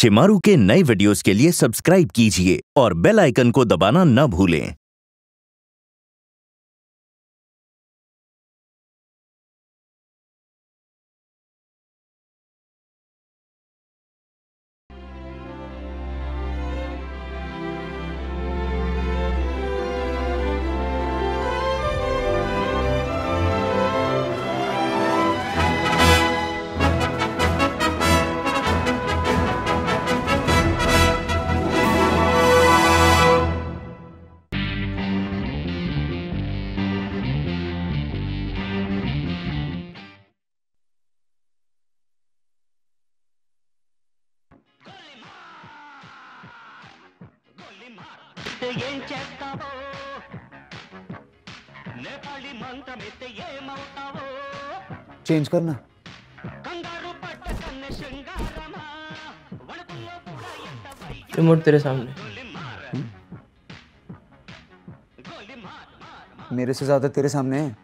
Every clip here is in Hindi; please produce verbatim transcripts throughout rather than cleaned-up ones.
शिमारू के नए वीडियोस के लिए सब्सक्राइब कीजिए और बेल आइकन को दबाना न भूलें। चेंज करना। रिमोट तेरे सामने। मेरे से ज्यादा तेरे सामने है।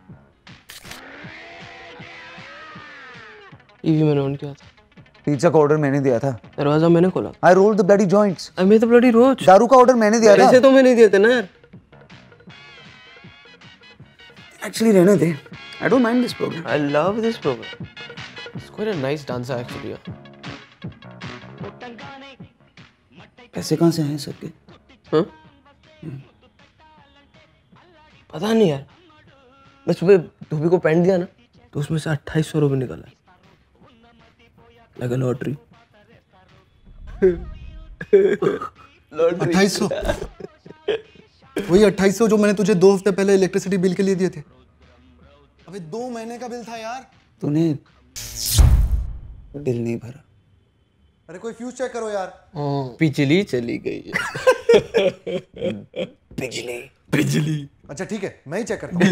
टीवी मैंने ऑन किया था। पिज्जा का ऑर्डर मैंने दिया था। दरवाजा मैंने खोला। I rolled the bloody joints। I made the bloody roach। दारू का ऑर्डर मैंने दिया था। पैसे तो मैंने दिए थे ना यार। Actually रहने दे। I don't mind this program। I love this program। It's quite a nice dancer actually। पैसे कहाँ से हैं सबके? हाँ? पता नहीं यार। मैं सुबह धोबी को पैंट दिया ना, तो उसमें से अट्ठाईस सौ रुपये निकला। लगा लॉटरी। अट्ठाईस सौ। वही अट्ठाईस सौ जो मैंने तुझे दो हफ्ते पहले इलेक्ट्रिसिटी बिल के लिए दिए थे। अबे दो महीने का बिल था यार। तूने बिल नहीं भरा। अरे कोई फ्यूज चेक करो यार। बिजली चली गई है। बिजली बिजली अच्छा ठीक है, मैं ही चेक करता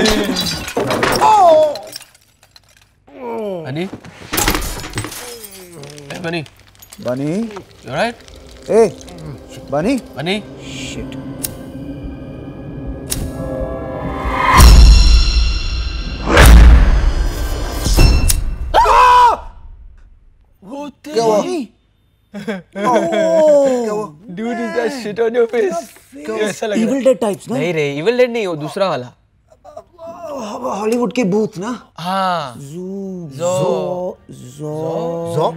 हूँ। बनी बनी बनी you alright? ए बनी बनी शिट। क्या हुआ? क्या हुआ? Dude, is that shit on your face? कैसा लग रहा है? Evil Dead types ना? नहीं रे, Evil Dead नहीं, वो दूसरा वाला। हॉलीवुड के भूत ना? हाँ। जू जो जो जो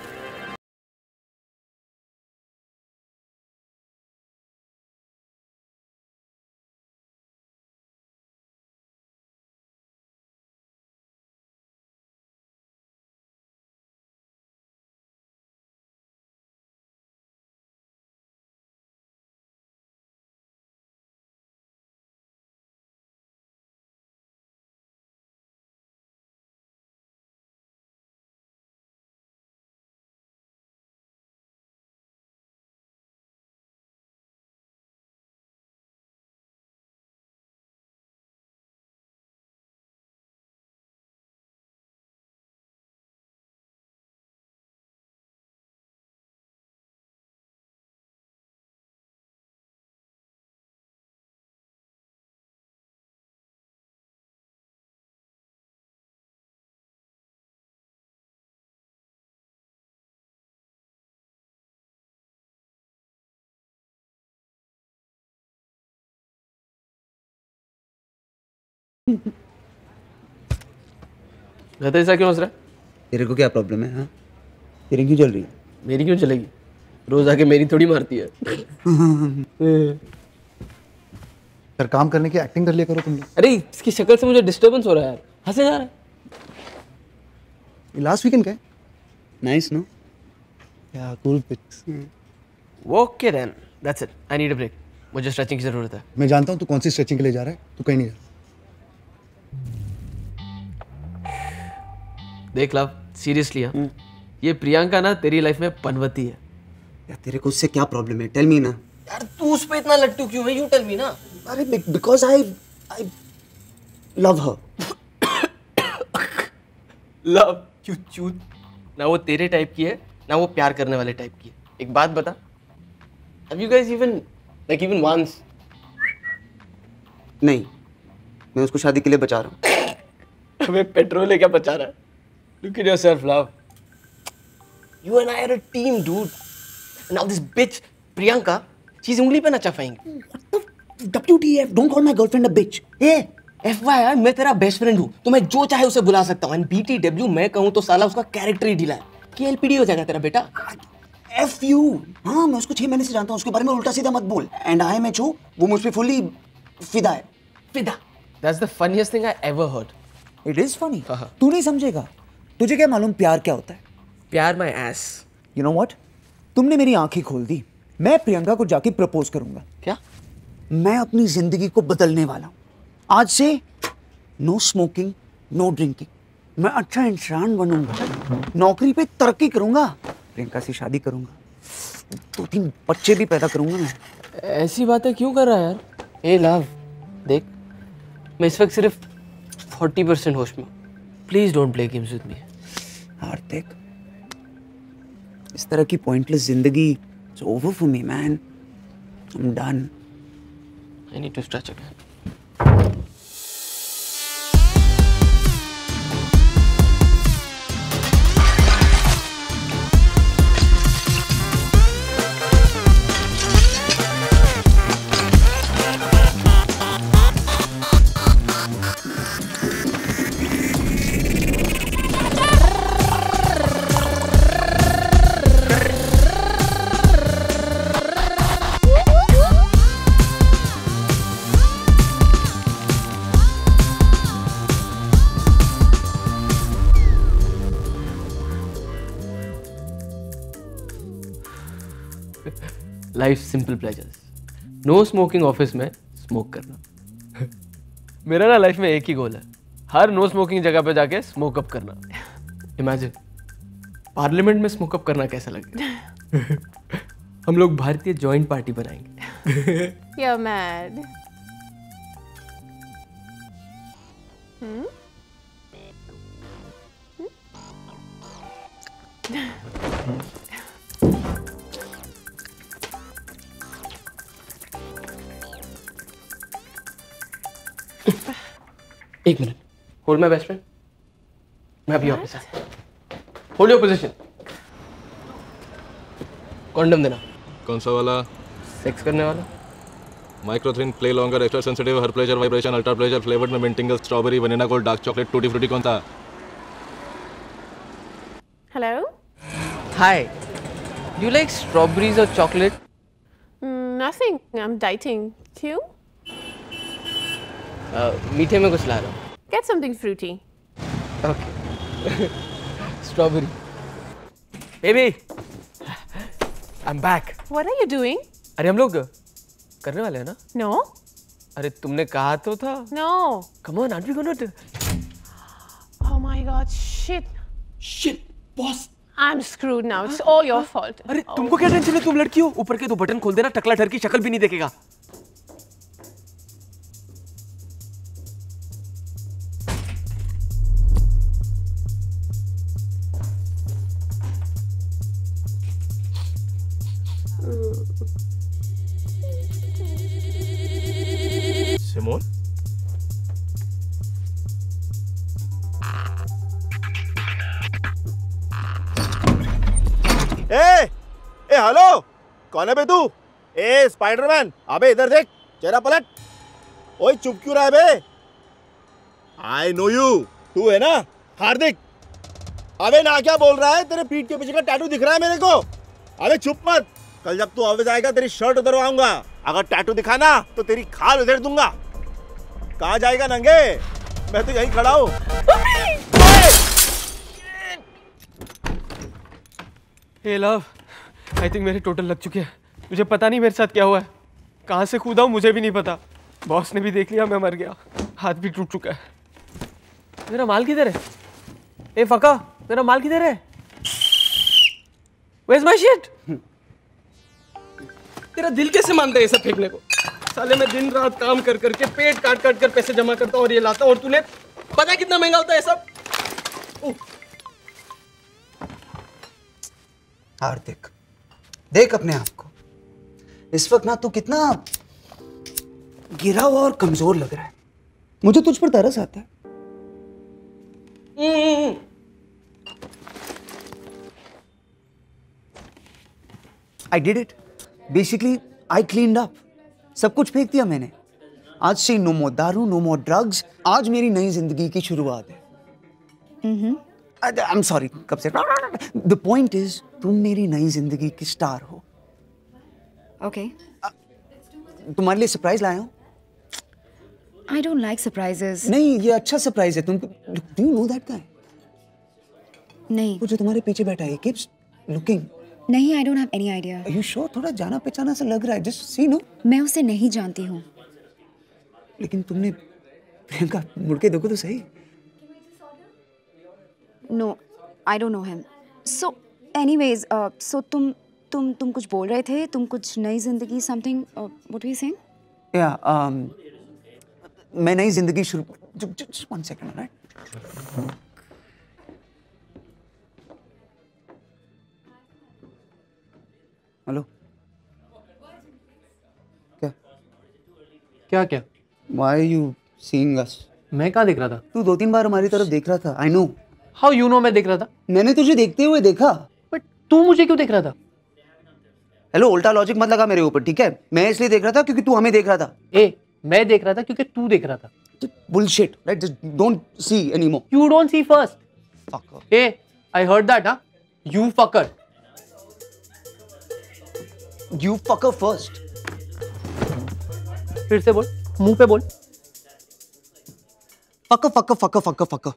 कहते ऐसा क्यों हंस रहा है? तेरे को क्या प्रॉब्लम है? हाँ तेरी क्यों चल रही है? मेरी क्यों चलेगी? रोज आके मेरी थोड़ी मारती है। सर काम करने की एक्टिंग कर लिया करो तुम लोग। अरे इसकी शक्ल से मुझे डिस्टर्बेंस हो रहा है यार। हंसे जा रहा है। लास्ट वीकेंड क्या है? Nice no? या cool pics. Okay then that's it. I need a break. मुझे स्ट्रेचिंग की जरूरत है। मैं जानता हूँ तू कौन सी स्ट्रेचिंग के लिए जा रहा है। तू कहीं नहीं जा। देख लव, सीरियसली हाँ, ये प्रियंका ना तेरी लाइफ में पनवती है। यार तेरे को उससे क्या प्रॉब्लम है? टेल मी ना। यार तू उस पे इतना लट्टू क्यों है? यू टेल मी ना। अरे because I I love her. Love क्यों चूत? ना वो तेरे टाइप की है, ना वो प्यार करने वाले टाइप की है। एक बात बता, have you guys even like even once? नहीं, मैं उसको शादी के लिए बचा रहा हूँ। हमें पेट्रोल है क्या बचा रहा है? Look at yourself, love. You and I are a team, dude. Now this bitch Priyanka चीज उंगली पे नचा पाएंगे। W T F, don't call my girlfriend a bitch. ए एफ वाई आई, मैं तेरा बेस्ट फ्रेंड हूँ, तो मैं जो चाहे उसे बुला सकता हूँ। एंड बी टी डब्ल्यू मैं कहूँ तो साला उसका कैरेक्टर ही ढीला है। के एल पी डी हो जाएगा तेरा बेटा। F you. हाँ, मैं उसको छह महीने से जानता हूँ, उसके बारे में उल्टा सीधा मत बोल। And I M H O, वो मुझ पे फुल्ली फिदा है। फिदा, that's the funniest thing I ever heard. It is funny. तू नहीं समझेगा। तुझे क्या मालूम प्यार क्या होता है? प्यार my ass. You know what, तुमने मेरी आंखें खोल दी। मैं प्रियंका को जाके प्रपोज करूंगा। क्या? मैं अपनी जिंदगी को बदलने वाला हूँ। आज से नो स्मोकिंग, नो ड्रिंकिंग। मैं अच्छा इंसान बनूंगा, नौकरी पे तरक्की करूंगा, प्रियंका से शादी करूंगा, दो तीन बच्चे भी पैदा करूंगा मैं। ऐसी बातें क्यों कर रहा है यार? ए लव, देख मैं इस वक्त सिर्फ फोर्टी परसेंट होश में हूँ। Please don't play games with me. Hardik, इस तरह की पॉइंटलेस जिंदगी it's over for me man. I am done. I need to stretch again. Life simple pleasures. No smoking office में स्मोक करना। मेरा ना लाइफ में एक ही गोल है, हर नो स्मोकिंग जगह पे जाके स्मोक अप करना। इमेजिन पार्लियामेंट में स्मोक अप करना कैसा लगेगा। हम लोग भारतीय जॉइंट पार्टी बनाएंगे। You're mad. Hmm? एक minute, hold my best friend. मैं अभी ऑफिस आता हूं। Hold your position. कॉन्डम देना। कौन सा वाला? सेक्स करने वाला। Microthin, play longer, extra sensitive, her pleasure, vibration, ultra pleasure, flavoured में mint tingle, strawberry, vanilla gold, dark chocolate, tutti frutti. कौन था? Hello? Hi, do you like strawberries और chocolate? Mm, nothing. I'm dieting. You? मीठे में कुछ ला रहा हूँ। Get something fruity. Okay. Strawberry. Baby, I am back. What are you doing? अरे हम लोग करने वाले हैं ना? No? अरे तुमने कहा तो था। No. Come on, aren't we gonna do? Oh my god, shit. Shit, boss. I'm screwed now. It's all your fault. अरे तुमको क्या टेंशन है? तुम लड़की हो। ऊपर के दो बटन खोल देना, टकला ठर की शक्ल भी नहीं देखेगा। सिमोन? ए, ए हेलो, कौन है बे तू? ए स्पाइडरमैन, अबे इधर देख, चेहरा पलट। ओए चुप क्यों रहा है बे? आई नो यू, तू है ना हार्दिक? अबे ना क्या बोल रहा है? तेरे पीठ के पीछे का टैटू दिख रहा है मेरे को। अबे चुप मत, कल जब तू ऑफिस आएगा तेरी शर्ट उतरवाऊंगा। अगर टैटू दिखाना तो तेरी खाल उधेड़ दूंगा। कहाँ जाएगा नंगे? मैं तो यहीं खड़ा हूँ। हे लव, आई थिंक मेरे टोटल लग चुके हैं। मुझे पता नहीं मेरे साथ क्या हुआ है, कहाँ से कूदा हूँ मुझे भी नहीं पता। बॉस ने भी देख लिया, मैं मर गया, हाथ भी टूट चुका है। मेरा माल किधर है? ए फका, मेरा माल किधर है? Where's my shit? तेरा दिल कैसे मानता है ये सब फेंकने को? साले मैं दिन रात काम कर करके पेट काट काट कर पैसे जमा करता हूँ और ये लाता हूँ, और तूने पता है कितना महंगा होता है सब? हार्दिक, देख अपने आप को। इस वक्त ना तू कितना गिरा हुआ और कमजोर लग रहा है। मुझे तुझ पर तरस आता है। I did it. Basically, I cleaned up. सब कुछ फेंक दिया मैंने. आज से no more दारू, no more drugs. आज मेरी नई जिंदगी की शुरुआत है. Mm-hmm. I'm sorry. कब से? The point is, तुम मेरी नई जिंदगी की स्टार हो. Okay. तुम्हारे लिए सरप्राइज लाया हूँ. I don't like surprises. नहीं, ये अच्छा सरप्राइज है. तुम do you know that guy? नहीं. वो जो तुम्हारे पीछे बैठा है, he keeps looking. नहीं, I don't have any idea. Are you sure? थोड़ा जाना पहचाना सा लग रहा है. Just see, no? मैं उसे नहीं जानती हूँ. लेकिन तुमने प्रियंका मुड़ के देखो तो सही. No, I don't know him. So, anyways, uh, so तुम तुम तुम कुछ बोल रहे थे. तुम कुछ नई जिंदगी something. Uh, what were you saying? Yeah. Um, मैं नई जिंदगी शुरू. Just one second, right? Hello. क्या क्या क्या? Why are you seeing us? मैं कहाँ देख रहा था? तू दो तीन बार हमारी तरफ देख रहा था. I know. How you know मैं देख रहा था? मैंने तुझे देखते हुए देखा. बट तू मुझे क्यों देख रहा था? हेलो, उल्टा लॉजिक मत लगा मेरे ऊपर, ठीक है? मैं इसलिए देख रहा था क्योंकि तू हमें देख रहा था. ए, मैं देख रहा था क्योंकि तू देख रहा था. Bullshit, right? Just don't see anymore. You don't see first. Fucker. Hey, I heard that, huh? You fucker. You fucker first. फिर से बोल, मुंह पे बोल. Fucker, fucker, fucker, fucker, fucker.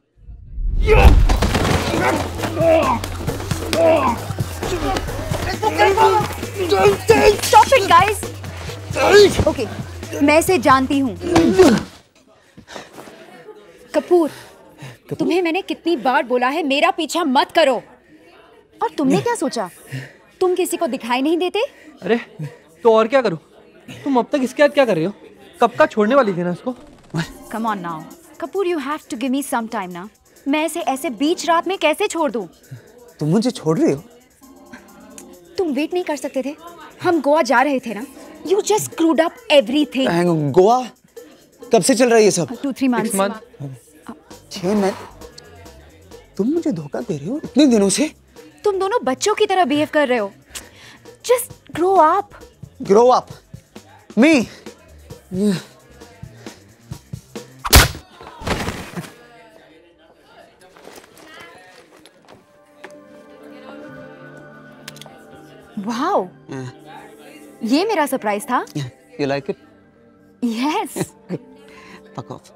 Stop it, guys. Okay, मैं इसे जानती हूँ. कपूर, तुम्हें मैंने कितनी बार बोला है मेरा पीछा मत करो. और तुमने क्या सोचा? तुम किसी को दिखाई नहीं देते? अरे तो और क्या करूं? तुम अब तक इसके साथ क्या कर रही हो? कब का छोड़ने वाली थी ना इसको? Come on now, Kapoor, you have to give me some time ना. मैं इसे ऐसे बीच रात में कैसे छोड़ दूं? तुम मुझे छोड़ रही हो? तुम वेट नहीं कर सकते थे? हम गोवा जा रहे थे ना. You just screwed up everything. Goa? कब से चल रहा है ये सब? Two three months. छह महीने? तुम मुझे धोखा दे रही हो इतने दिनों से? तुम दोनों बच्चों की तरह बिहेव कर रहे हो. Just grow up. Grow up? Me? Wow. ये मेरा सरप्राइज था. You like it? Yes. Fuck off.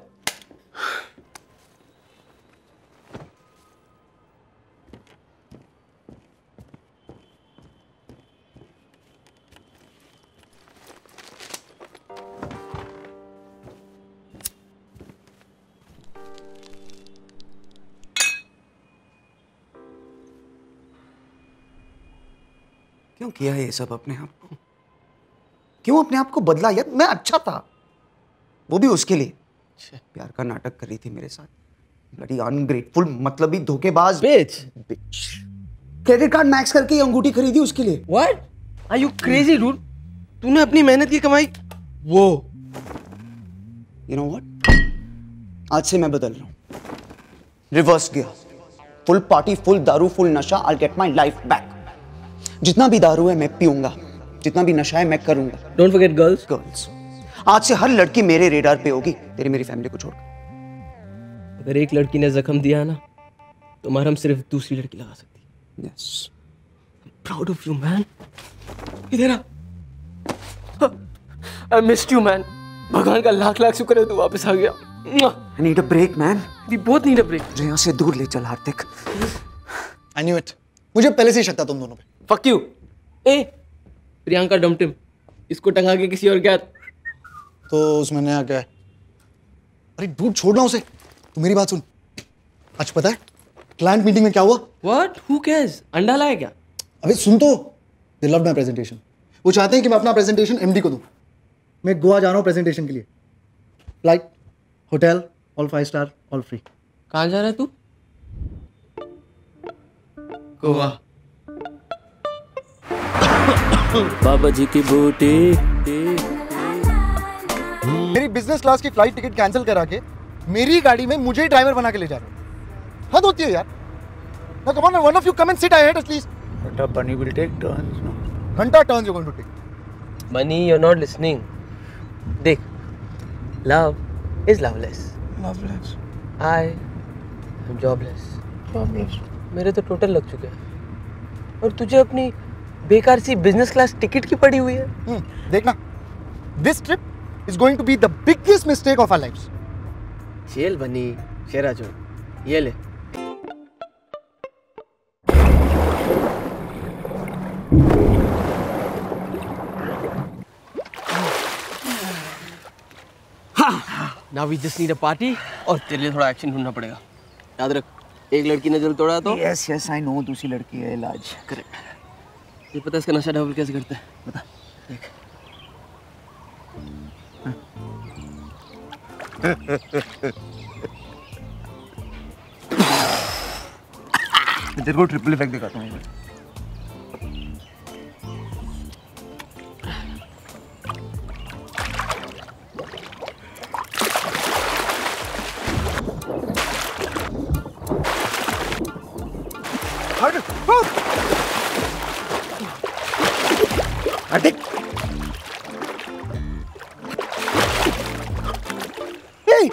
क्यों किया ये सब अपने आप को? क्यों अपने आप को बदला यार? मैं अच्छा था, वो भी उसके लिए. प्यार का नाटक कर रही थी मेरे साथ. ब्लडी अनग्रेटफुल, मतलबी धोखेबाज Bitch. Bitch. Credit card max करके ये अंगूठी खरीदी उसके लिए. What? Are you crazy, dude? तूने अपनी मेहनत की कमाई वो. You know what? आज से मैं बदल रहा हूँ. Reverse gear. Full party, full दारू, फुल नशा. I'll get my life back. जितना भी दारू है मैं पीऊंगा, जितना भी नशा है मैं करूंगा. Don't forget girls. गर्ल्स. आज से हर लड़की मेरे रेडार पे होगी, तेरी मेरी फैमिली को छोड़. अगर एक लड़की ने जख्म दिया ना तो मरहम सिर्फ दूसरी लड़की लगा सकती है. Yes. Proud of you, man. इधर आ. I missed you, man. भगवान का लाख लाख शुक्र है तू वापस आ गया. I need a break, man. We both need a break. मुझे यहाँ से दूर ले चल हार्दिक. I knew it. मुझे पहले से ही शक था तुम दोनों पे. Fuck you. ए, प्रियंका डमटिम, इसको टंगा के किसी और क्या? तो उसमें नया क्या है? अरे डूड, छोड़ना उसे. तू मेरी बात सुन. आज पता है क्लाइंट मीटिंग में क्या हुआ? What? Who cares? अंडा लाया क्या? अबे सुन तो. They loved my presentation. वो चाहते हैं कि मैं अपना प्रेजेंटेशन एमडी को दूं. मैं गोवा जा रहा हूँ प्रेजेंटेशन के लिए. Flight, hotel, all five star, all free. कहाँ जा रहा है तू? गोवा. बाबा जी की बूटी. मेरी बिजनेस क्लास की फ्लाइट टिकट कैंसिल करा के मेरी गाड़ी में मुझे ड्राइवर बना के ले जा रहे हो. हद होती है यार. Now come on, one of you come and sit ahead at least. But bunny will take turns, no? घंटा turns you're going to take. Bunny, you're not listening. देख, love is loveless. Loveless. I am jobless. Jobless. मेरे तो टोटल लग चुके हैं और तुझे अपनी बेकार सी बिजनेस क्लास टिकट की पड़ी हुई है। Hmm. देखना, this trip is going to be the biggest mistake of our lives. चल बनी, शेरा जो, ये ले। Now we just need a party और तेरे लिए थोड़ा एक्शन ढूंढना पड़ेगा। याद रख, एक लड़की ने दिल तोड़ा तो यस यस आई नो, दूसरी लड़की है इलाज। करेक्ट। ये पता है इसका नशा डबल कैसे करते हैं? बता। देख। तेरे को ट्रिपल इफेक्ट दिखाता हूँ। Adik. Hey.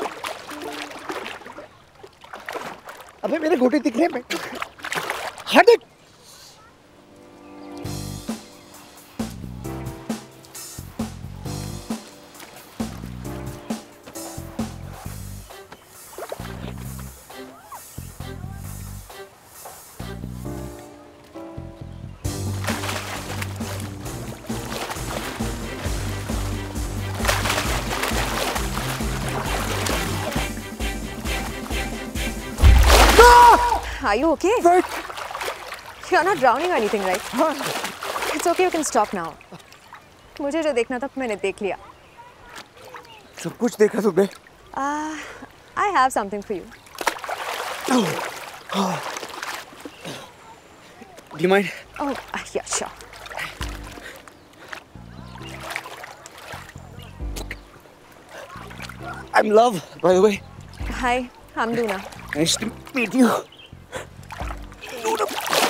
अबे मेरे गोटे दिख रहे हैं। Adik. Are you okay? Wait. You're not drowning or anything, right? It's okay, you can stop now. मुझे जो देखना था मैंने देख लिया। सब कुछ देखा तुमने? Uh, I have something for you. Do you mind? Oh, uh, yeah, sure. I'm Love, by the way. Hi, I'm Luna. Nice to meet you. Luna.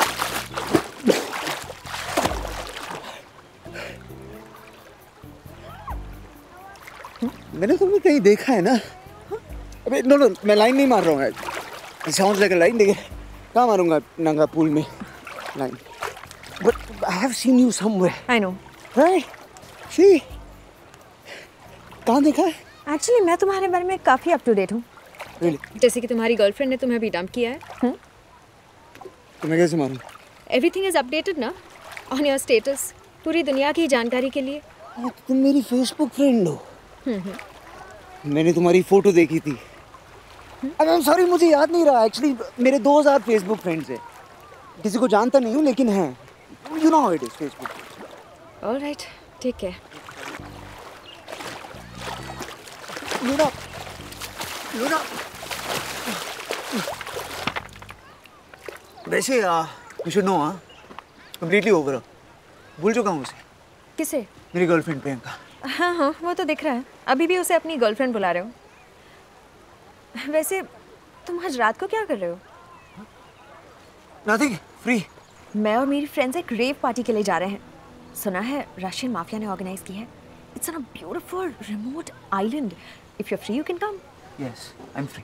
मैंने तुम्हें कहीं देखा है ना? अबे नो नो, मैं लाइन नहीं मार रहा हूँ यार। It sounds like a line, देखिए कहाँ मारूँगा नंगा पूल में line? But I have seen you somewhere. I know. Right? See? कहाँ देखा है? Actually, मैं तुम्हारे बारे में काफी अप टू डेट हूँ। Really? जैसे कि तुम्हारी गर्लफ्रेंड ने तुम्हें अभी डंप किया है। हुँ? तो मैं कैसे मारूँ? Everything is updated ना? On your status. पूरी दुनिया की जानकारी के लिए। हाँ, तुम मेरी फेसबुक फ्रेंड हो। मैंने तुम्हारी फोटो देखी थी। आई एम सॉरी, मुझे याद नहीं रहा। एक्चुअली मेरे दो हज़ार फेसबुक फ्रेंड्स हैं। किसी को जानता नहीं हूँ लेकिन हैं। You know how it is Facebook. Alright, ठीक है। Luna, Luna. वैसे यू शुड नो, हाँ कंप्लीटली ओवर। भूल चुका हूँ उसे। किसे? मेरी गर्लफ्रेंड प्रियंका। हाँ हाँ, वो तो दिख रहा है। अभी भी उसे अपनी गर्लफ्रेंड बुला रहे हो। वैसे तुम आज रात को क्या कर रहे हो? Nothing, free. मैं और मेरी फ्रेंड्स एक रेव पार्टी के लिए जा रहे हैं। सुना है रशियन माफिया ने ऑर्गेनाइज की है। It's on a beautiful remote island. If you are free you can come. Yes, I am free.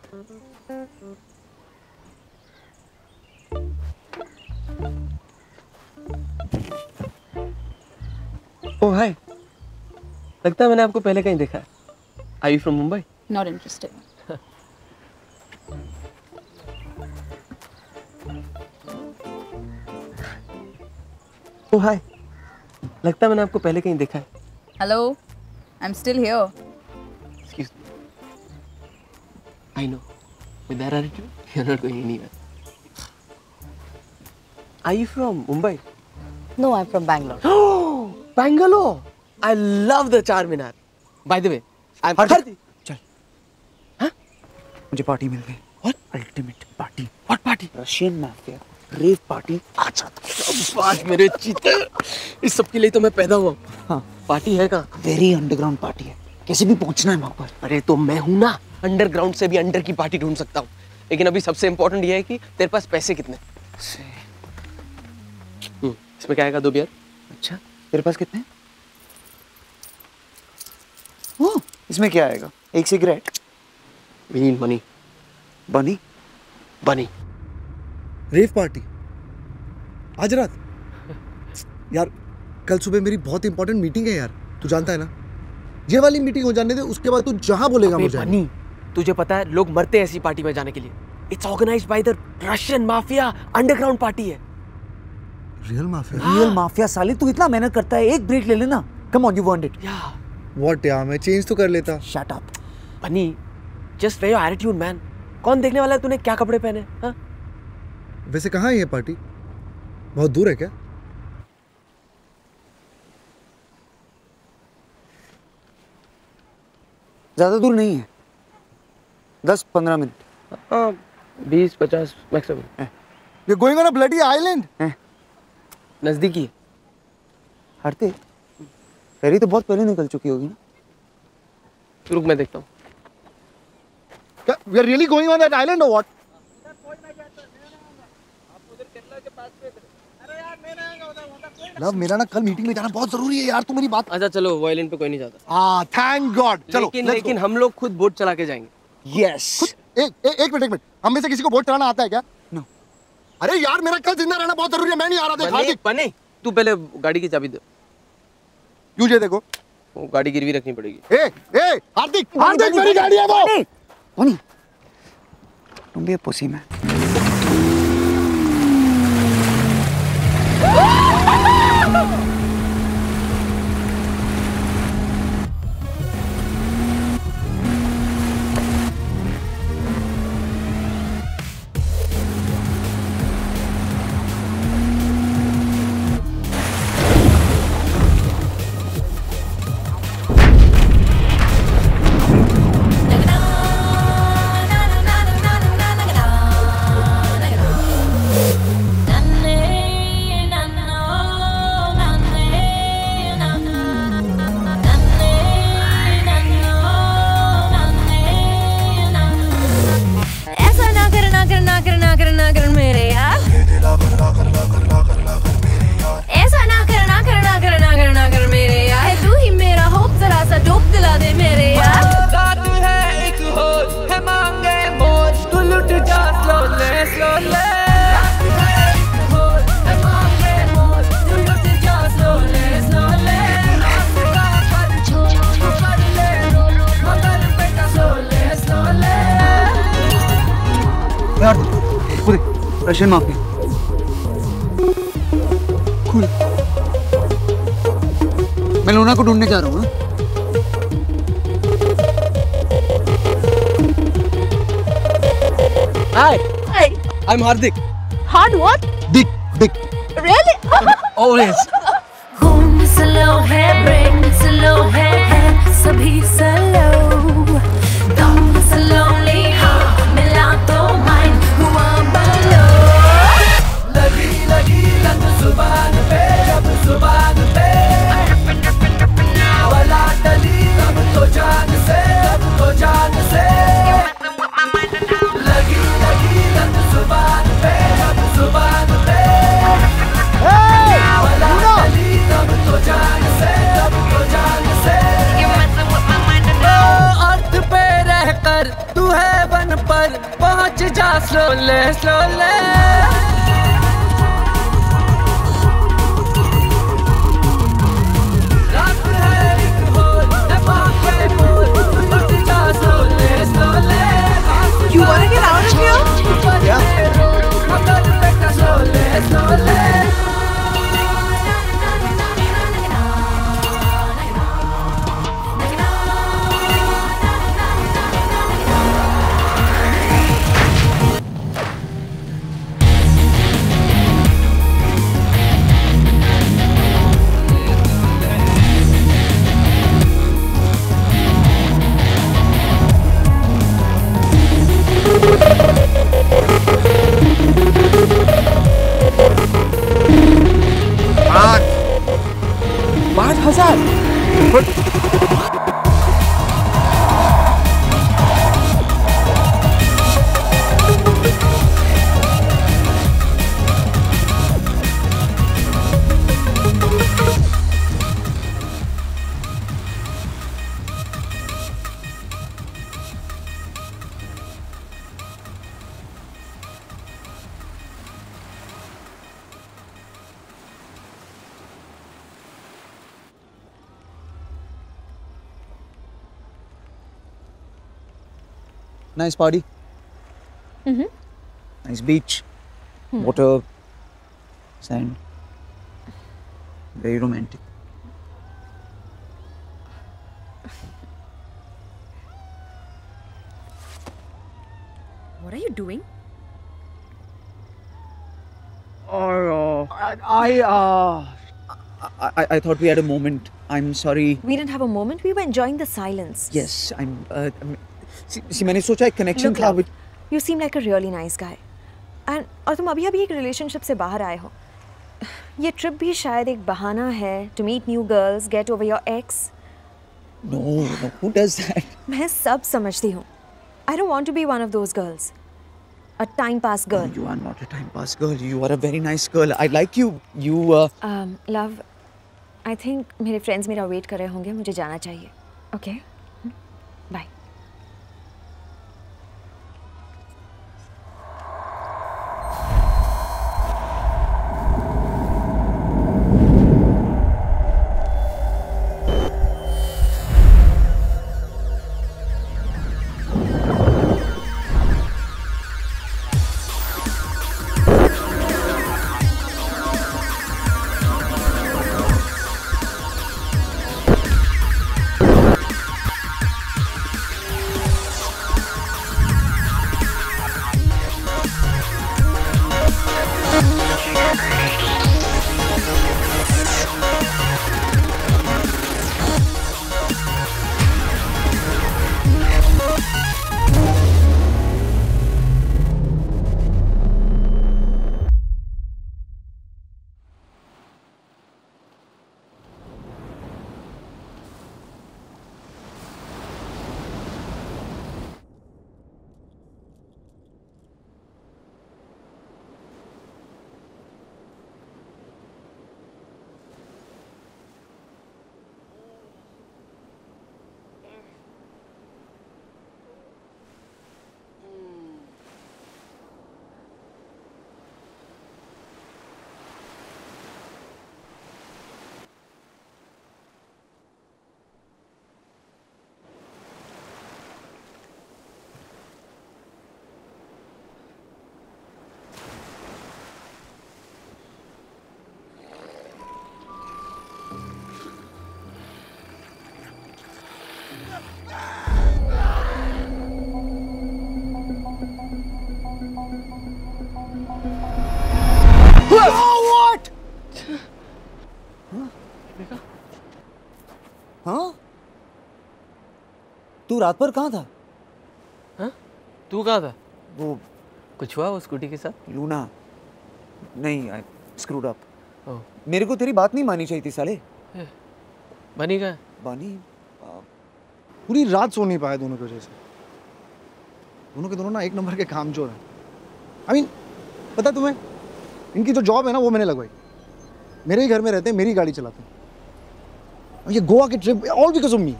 Oh hi, लगता है मैंने आपको पहले कहीं देखा है। Are you from Mumbai? Not interested. Oh hi, लगता है मैंने आपको पहले कहीं देखा है। Hello, I'm still here. Excuse me. I know. With that attitude, you're not going anywhere. Are you from Mumbai? No, I'm from Bangalore. Oh, Bangalore! I love the Charminar. By the way, I'm Hardi. चल। हाँ? मुझे पार्टी मिल गई। What? Ultimate party. What party? Russian mafia. Rave party. अच्छा। शाबाश मेरे चीते। इस सब के लिए तो मैं पैदा हुआ हूँ। हाँ। पार्टी है कहाँ? Very underground party है। कैसे भी पहुँचना है वहाँ पर। अरे तो मैं हूँ ना, अंडरग्राउंड से भी अंडर की पार्टी ढूंढ सकता हूँ। लेकिन अभी सबसे इम्पोर्टेंट ये है कि तेरे पास पैसे कितने? से इसमें क्या आएगा? दो बियर? अच्छा, तेरे पास कितने? ओह, इसमें क्या आएगा? एक सिगरेट? We need money. बनी? बनी। रेव पार्टी आज रात? यार कल सुबह मेरी बहुत इंपॉर्टेंट मीटिंग है यार, तू जानता है ना। ये वाली मीटिंग हो जाने दे, उसके बाद तू जहां बोलेगा मुझे। बनी, तुझे पता है लोग मरते हैं ऐसी पार्टी में जाने के लिए। It's organised by the Russian mafia, underground party है। Real mafia? रियल माफिया साले, तू इतना मेहनत करता है, एक ब्रेक ले लेना। Come on, you want it. या व्हाट यार, मैं चेंज तो कर लेता। Shut up. Bunny, just wear your attitude man. कौन देखने वाला है तूने क्या कपड़े पहने? हाँ? वैसे कहाँ है ये पार्टी? बहुत दूर है क्या? ज्यादा दूर नहीं है, दस पंद्रह मिनट। हाँ, बीस पचास maximum. You're going on a bloody island? नजदीकी है। हरते फेरी तो बहुत पहले निकल चुकी होगी ना। रुक मैं देखता हूँ। We are really going on that island or what? Luv, मेरा ना कल मीटिंग में जाना बहुत जरूरी है यार, तू मेरी बात। अच्छा चलो, वो आइलैंड पे कोई नहीं जाता। हाँ, थैंक गॉड। चलो लेकिन लेकिन हम लोग खुद बोट चला के जाएंगे। यस। एक एक एक मिनट एक मिनट, हम में से किसी को बोट चलाना आता है क्या? नो। अरे यार, मेरा कल जिंदा रहना बहुत जरूरी है, मैं नहीं आ रहा। देख हार्दिक, बने तू पहले गाड़ी की चाबी दे। यूं जे देखो, वो गाड़ी गिरवी रखनी पड़ेगी। ए ए हार्दिक, हार्दिक मेरी गाड़ी है वो। बनी, तुम भी पुसी में। Russian mafia. cool. मैं लूना को ढूंढने जा रहा हूँ। Hi. Hi. I'm Hardik. Hard what? Dick, Dick. Really? Always. खून स्लो है, ब्रेक स्लो है, सभी स्लो, दम स्लोली, हाँ मिला तो माइंड हुआ बलो। लगी लगी लग जुबान पे, अब जुबान पे, वाला डली अब तो जान से, अब तो जान से। लगी लगी लग जुबान पे, अब जुबान पे, वाला डली अब तो जान से, अब तो जान से। ओ अर्थ पे रहकर तू है बन पर, पहुंच जा स्लोले स्लोले। रात है एक होल, है बाके बोल, पहुंच जा स्लोले स्लोले। You wanna get out of here? Yeah. मगर बेटा स्लोले स्लोले। पाँच हजार। Nice party. Mm-hmm. Nice beach. Hmm. Water. Sand. Very romantic. What are you doing? Oh, I, I, uh, I, I thought we had a moment. I'm sorry. We didn't have a moment. We were enjoying the silence. Yes, I'm. Uh, see, see, मैंने सोचा एक connection था. Look, you seem like a really nice guy. And और तुम अभी अभी एक relationship से बाहर आए हो. ये trip भी शायद एक बहाना है to meet new girls, get over your ex. No, no, who does that? मैं सब समझती हूँ. I don't want to be one of those girls. A time pass girl. No, you are not a time pass girl. You are a very nice girl. I like you. You. Uh... Um, love. I think मेरे friends मेरा wait कर रहे होंगे. मुझे जाना चाहिए. Okay. Bye. हाँ? तू रात भर कहाँ था? हाँ? तू कहाँ था? वो कुछ हुआ वो स्कूटी के साथ? लूना नहीं, आई स्क्रूड अप। मेरे को तेरी बात नहीं मानी चाहिए थी साले। बनी का? बनी पूरी रात सो नहीं पाए दोनों की वजह से। दोनों के दोनों ना एक नंबर के कामचोर हैं। आई मीन पता तुम्हें इनकी जो जॉब है ना वो मैंने लगवाई। मेरे ही घर में रहते हैं, मेरी गाड़ी चलाते हैं। ये गोवा की trip all because of me.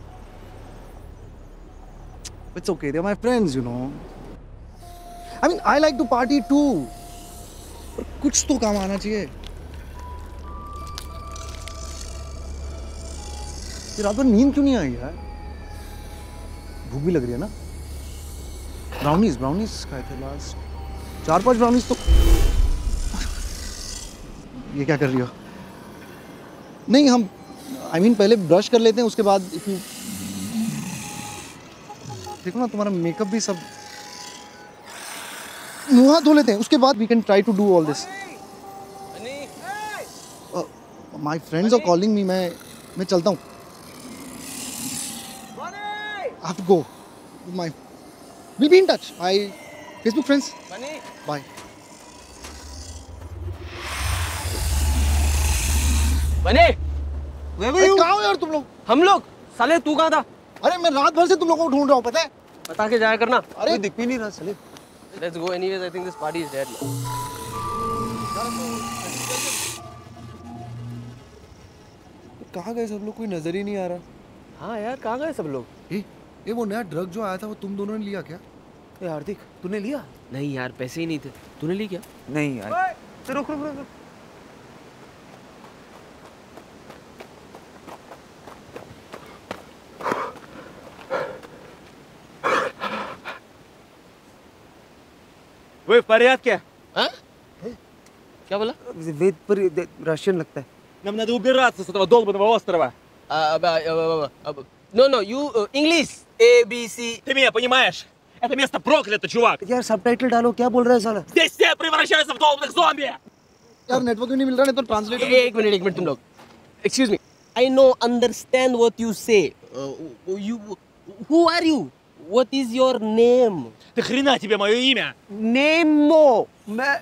It's okay, they are my friends, you know. I mean I like to party too, पर कुछ तो काम आना चाहिए। ये रात भर नींद क्यों नहीं आई यार? भूख भी लग रही है ना। ब्राउनीज ब्राउनीज खाए थे लास्ट, चार पांच ब्राउनीज तो। ये क्या कर रही हो? नहीं हम आई I मीन mean, पहले ब्रश कर लेते हैं, उसके बाद इफ यू देखो ना तुम्हारा मेकअप भी सब मुंह हाथ धो लेते हैं, उसके बाद we can try to do all this. My friends are calling me, मैं मैं चलता हूँ। I have to go. My we'll be in touch. I Facebook friends. Bye. बने कहाँ हो यार तुम लोग? हम लोग साले, तू कहाँ था? अरे मैं रात भर से तुम लोगों को ढूंढ रहा हूँ, पता है? बता के जाया करना। अरे दिख भी नहीं रहा साले। Let's go anyways. I think this party is dead now. कहाँ गए सब लोग? कोई नजर ही नहीं आ रहा। हाँ यार, कहाँ गए सब लोग? ए, ए वो नया ड्रग जो आया था वो तुम दोनों ने लिया क्या? ए हार्दिक, तूने लिया? नहीं यार, पैसे ही नहीं थे। तूने ली क्या? नहीं यार। तो रुक रुक रुक। ओए फरियाद क्या? हाँ? क्या बोला? वेद पर रशियन लगता है। Нам надо убираться с этого долбанного острова. No, no, you uh, English. A, B, C. Ты меня понимаешь? Это место проклято, чувак. यार सबटाइटल डालो, क्या बोल रहा है साला? Здесь все превращаются в долбанных зомби. यार नेटवर्क नहीं मिल रहा, नहीं तो ट्रांसलेटर। एक मिनट एक मिनट तुम लोग। Excuse me. I know understand what you say. Uh, you who are you? What is your name? Ты хрена тебе мое имя? Nemo. मैं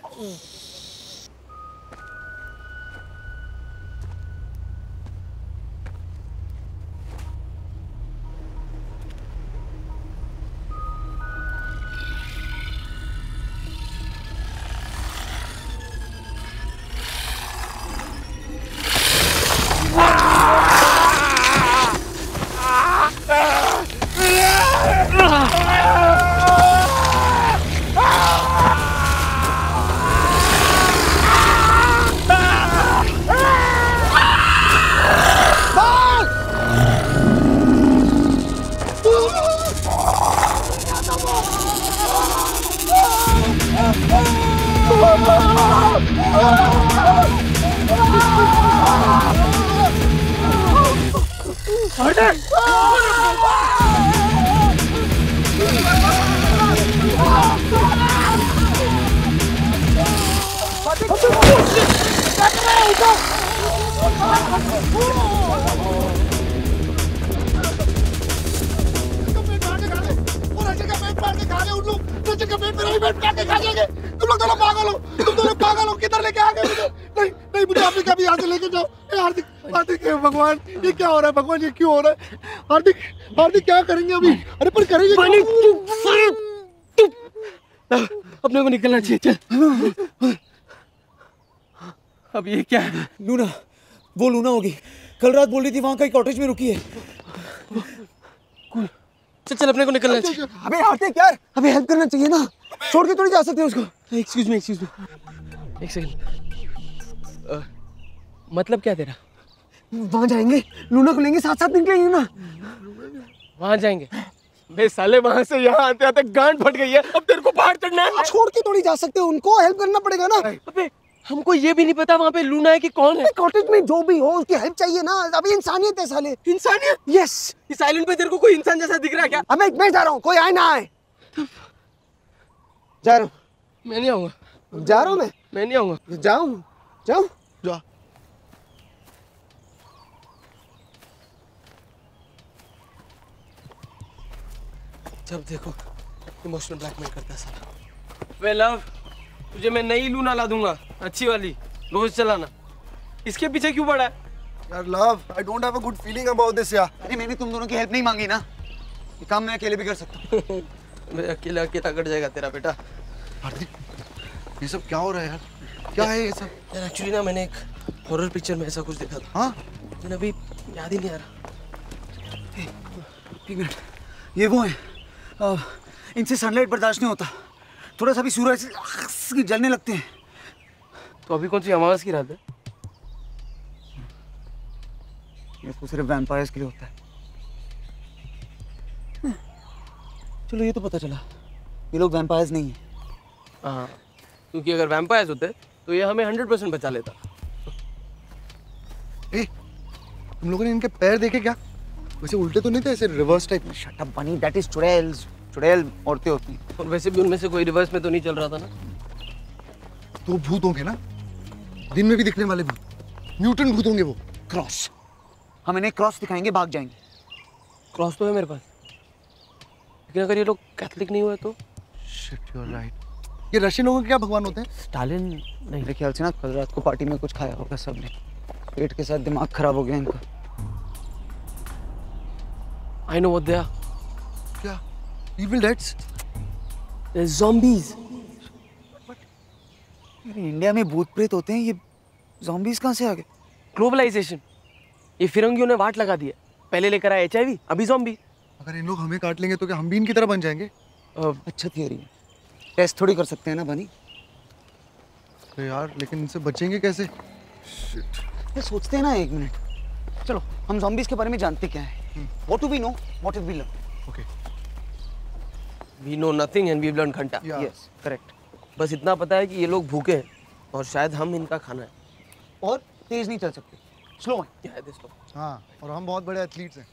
तुम लोग दोनों पागल हो, तुम दोनों पागल हो, किधर लेके आ गए मुझे? नहीं नहीं मुझे अफ्रीका भी यहाँ से लेके जाओ। हार्दिक हार्दिक भगवान ये क्या हो रहा है? भगवान ये क्यों हो रहा है? हार्दिक हार्दिक क्या करेंगे अभी? अरे पर करेंगे अपने को निकलना चाहिए। चल अब ये क्या है? लूना, वो लूना होगी। कल रात बोल रही थी वहाँ कहीं कॉटेज में रुकी है। चल चल अपने को निकलना चाहिए। अबे हार्दिक यार, अबे हेल्प करना चाहिए ना, छोड़ के थोड़ी जा सकते उसको। एक्सक्यूज मी एक्सक्यूज मी एक सेकंड। मतलब क्या तेरा? वहाँ जाएंगे, लूना को लेंगे, साथ साथ निकलेंगे ना। वहाँ जाएंगे? बे साले वहाँ से यहाँ आते आते गांड फट गई है, अब तेरे को पहाड़ चढ़ना है। छोड़ के थोड़ी जा सकते, उनको हेल्प करना पड़ेगा ना। अबे हमको ये भी नहीं पता वहाँ पे लूना है कि कौन है। कॉटेज में जो भी हो उसकी हेल्प चाहिए ना। अभी इंसानियत है साले। इंसानियत? यस। इस आइलैंड पे तेरे को कोई इंसान जैसा दिख रहा है क्या? अबे मैं जा रहा हूँ, कोई आए ना आए। जा रहा हूँ। मैं नहीं आऊंगा। जा रहा हूँ मैं। मैं नहीं आऊंगा। जाऊँ जाऊँ जा। जब देखो इमोशनल ब्लैकमेल करता है साला। वे लव, तुझे मैं नई लूना ला दूंगा, अच्छी वाली, रोज चलाना। इसके पीछे क्यों पड़ा है? यार Luv, I don't have a good feeling about this यार। अरे मैंने तुम दोनों की हेल्प नहीं मांगी ना, ये काम मैं अकेले भी कर सकता हूँ। मैं अकेला अकेला कट जाएगा तेरा बेटा। हार्दिक, ये सब क्या हो रहा है यार? क्या है ये सब? यार एक्चुअली ना मैंने एक हॉरर पिक्चर में ऐसा कुछ देखा था। हाँ? लेकिन अभी याद ही नहीं आ रहा। एक मिनट, ये वो है, आ, इनसे सनलाइट बर्दाश्त नहीं होता, थोड़ा सा भी सूरज से जलने लगते हैं। तो अभी कौन सी अमावस की रात है? ये तो सिर्फ वैम्पायर्स के लिए होता है। चलो ये तो पता चला, ये लोग वैम्पायर्स नहीं है। हाँ, क्योंकि अगर वैम्पायर्स होते तो ये हमें हंड्रेड परसेंट बचा लेता। ए, तुम लोगों ने इनके पैर देखे क्या? वैसे उल्टे तो नहीं थे, ऐसे रिवर्स टाइप में। Shut up Bunny, that is चुड़ैल्स। चुड़ैल औरतें होती हैं। और वैसे भी उनमें से कोई रिवर्स में तो नहीं चल रहा था ना। तो भूत होंगे ना, दिन में भी दिखने वाले भूत, म्यूटेंट भूत होंगे वो। क्रॉस, हम इन्हें क्रॉस दिखाएंगे, भाग जाएंगे। क्रॉस तो है मेरे पास, लेकिन अगर ये लोग कैथोलिक नहीं हुए तो? Shit, you are right. ये रशियन लोगों के क्या भगवान होते हैं? स्टालिन नहीं। मेरे ख्याल से ना कल रात को पार्टी में कुछ खाया होगा सबने, पेट के साथ दिमाग खराब हो गया इनका। I know what they are. क्या? Evil Deads? They're zombies. India में भूत प्रेत होते हैं, ये zombies कहाँ से आ गए? ग्लोबलाइजेशन, ये फिरंगियों ने वाट लगा दिया। पहले लेकर आए एचआईवी, अभी ज़ॉम्बी। अगर इन लोग हमें काट लेंगे तो क्या हम भी इनकी तरह बन जाएंगे? अच्छा थियरी है, टेस्ट थोड़ी कर सकते हैं ना बनी। तो यार लेकिन इनसे बचेंगे कैसे? Shit. ये सोचते हैं ना एक मिनट, चलो हम zombies के बारे में जानते क्या है। What do we know? What have we learned? Okay. We know nothing and we've learned घंटा। Yes, correct. बस इतना पता है कि ये लोग भूखे हैं और शायद हम इनका खाना है। और तेज नहीं चल सकते, स्लो क्या है इसको? हाँ, और हम बहुत बड़े एथलीट्स हैं।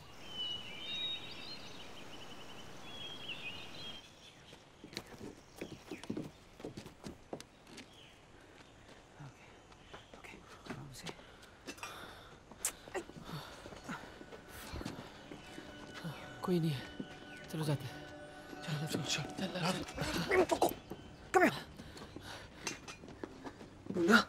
कोई नहीं है, चलो जाते हैं। चलो चलो चलो चल। Come here. Luna.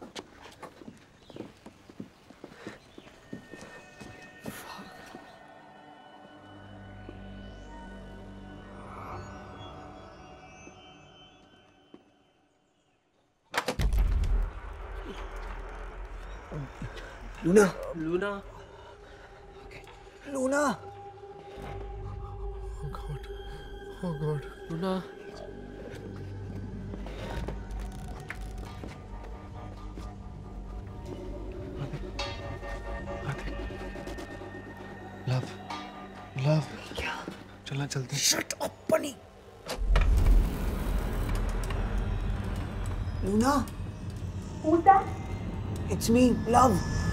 Luna. Luna. Okay. Luna. Oh God. Oh God. Luna. Luv, Luv, क्या? चलना चलते हैं। Shut up, bunny. Luna. Who's that? It's me, love.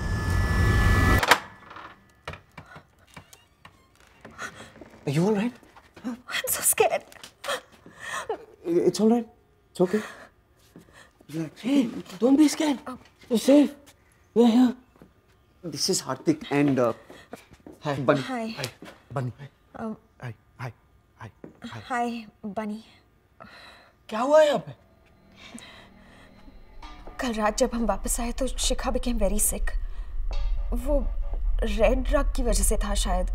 Are you all right? I'm so scared. It's all right. It's okay. Relax. Hey, don't be scared. You're safe. We're here. This is Hardik and uh, Hi. Bunny. Hi. Hi, Bunny. Um, Hi, hi, hi, hi. Hi, Bunny. क्या हुआ यहाँ पे? कल रात जब हम वापस आए तो शिखा became very sick. वो रेड ड्रग की वजह से था शायद.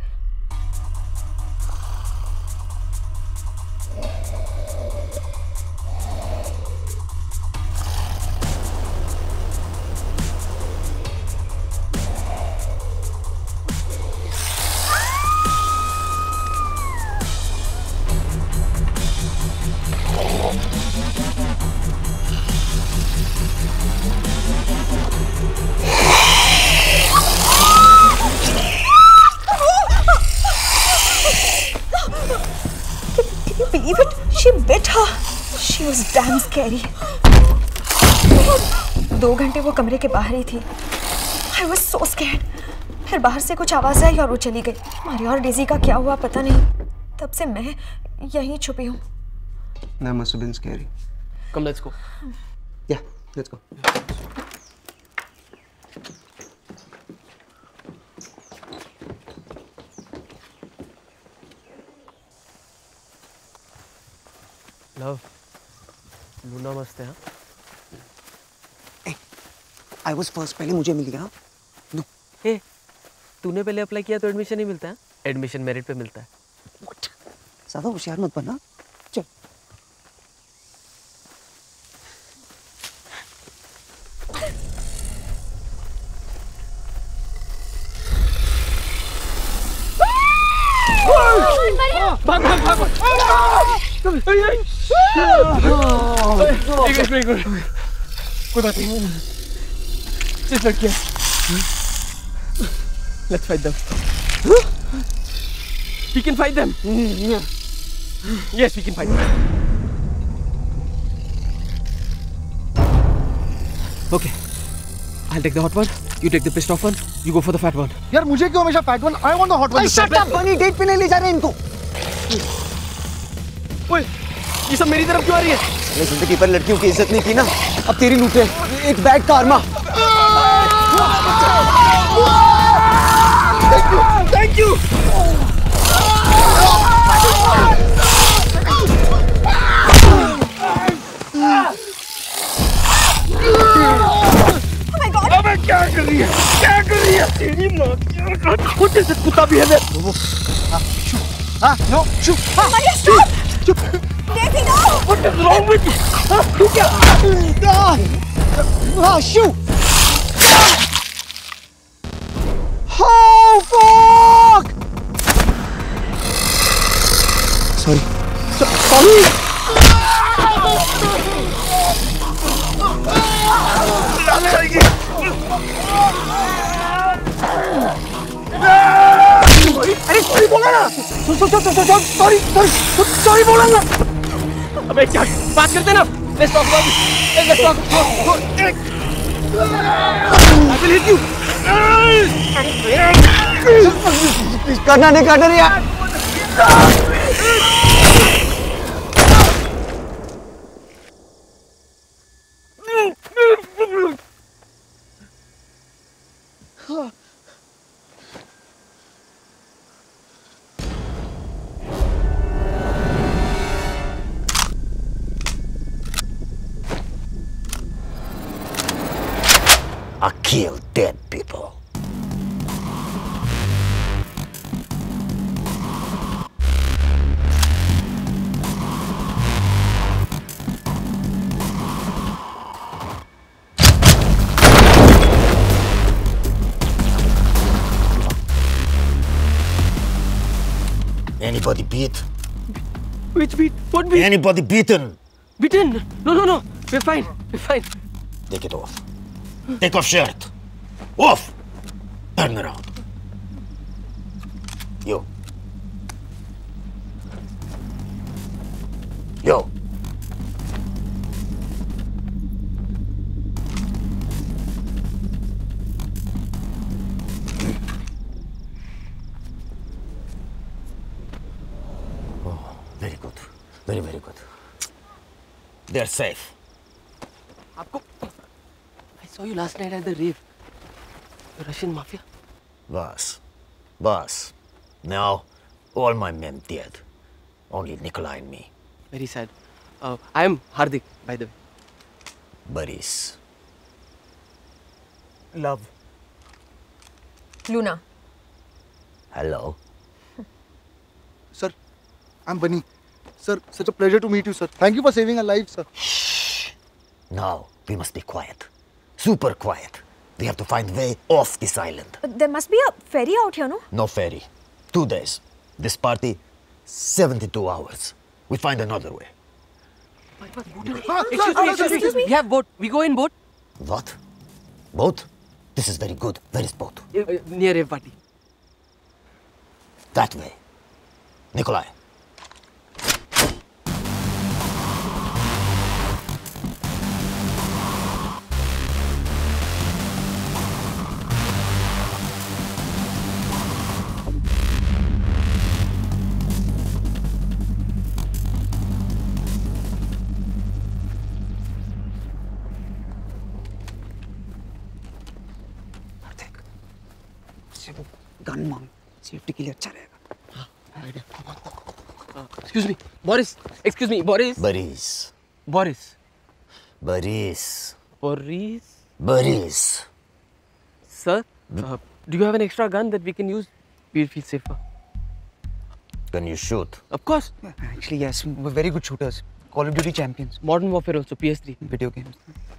Believe it? She bit her. She was damn scary. दो घंटे वो कमरे के बाहर ही थी. I was so scared. फिर बाहर से कुछ आवाज आई और वो चली गई. मारिया और डेज़ी का क्या हुआ पता नहीं. तब से मैं यहीं छुपी हूँ. That must have been scary. Come, let's go. Yeah, let's go. Luv, Luna मस्त है। आई वाज फर्स्ट, पहले मुझे मिल गया। नो ए, तूने पहले अप्लाई किया तो एडमिशन नहीं मिलता है, एडमिशन मेरिट पे मिलता है। व्हाट? ज्यादा होशियार मत बनना। चल भाग भाग भाग एक मिनट, एक मिनट, कोई बात नहीं, सिर्फ लड़कियां। Let's fight them. We can fight them. Yes, we can fight them. Okay, I'll take the hot one. You take the pissed off one. You go for the fat one. यार मुझे क्यों हमेशा fat one? I want the hot one. Shut up, Bunny date पे नहीं ले जा रहे इनको। ओए, ये सब मेरी तरफ क्यों आ रही है? मैंने जिंदगी पर लड़कियों की इज्जत नहीं की ना, अब तेरी लूटे। एक बैड karma। Thank you. अबे क्या कर रही है? क्या कर रही है? तेरी माँ की जैसे कुत्ता भी है मैं। हाँ, no, शू, हाँ, stop! चुप। Daisy, no! What is wrong with you? हाँ, तू क्या? हाँ, शू। Oh fuck! Sorry. So- sorry. अरे सॉरी बोला ना। Sorry sorry sorry sorry sorry बोला ना। अबे क्या बात करते ना? Let's talk about this. Let's talk. Go, go. I will hit you. करना नहीं काटर यार. I kill dead people. Anybody beat? Which beat? What beat? Anybody beaten? Beaten? No, no, no. We're fine. We're fine. Take it off. Take off shirt. Off. Turn around. You. Yo. Oh, very good. Very, very good. They're safe. आपको I saw you last night at the rave. The Russian mafia. Boss. Boss. Now, all my men dead. Only Nikolai and me. Very sad. Uh, I am Hardik, by the way. Boris. Love. Luna. Hello. Sir, I'm Bunny. Sir, such a pleasure to meet you, sir. Thank you for saving our lives, sir. Now, we must be quiet. Super quiet. We have to find a way off this island. But there must be a ferry out here, no? No ferry. Two days. This party, seventy-two hours. We find another way. Excuse me, excuse me. We have boat. We go in boat. What? Boat? This is very good. Where is boat? Uh, uh, near rave party. That way. Nikolai. Gun मांग सेफ्टी के लिए अच्छा रहेगा. Excuse me, Boris. Excuse me, Boris. Boris. Boris. Boris. Boris. Boris. Sir, uh, do you have an extra gun that we can use? We'll feel safer. Can you shoot? Of course. Actually, yes, we're very good shooters. Call of Duty champions. Modern Warfare also, P S three. Video games.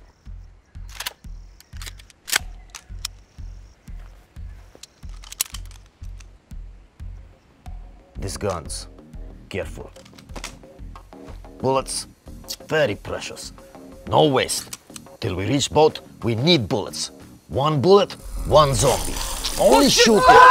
These guns, careful. Bullets, very precious. No waste. Till we reach boat, we need bullets. One bullet, one zombie. Only shoot it.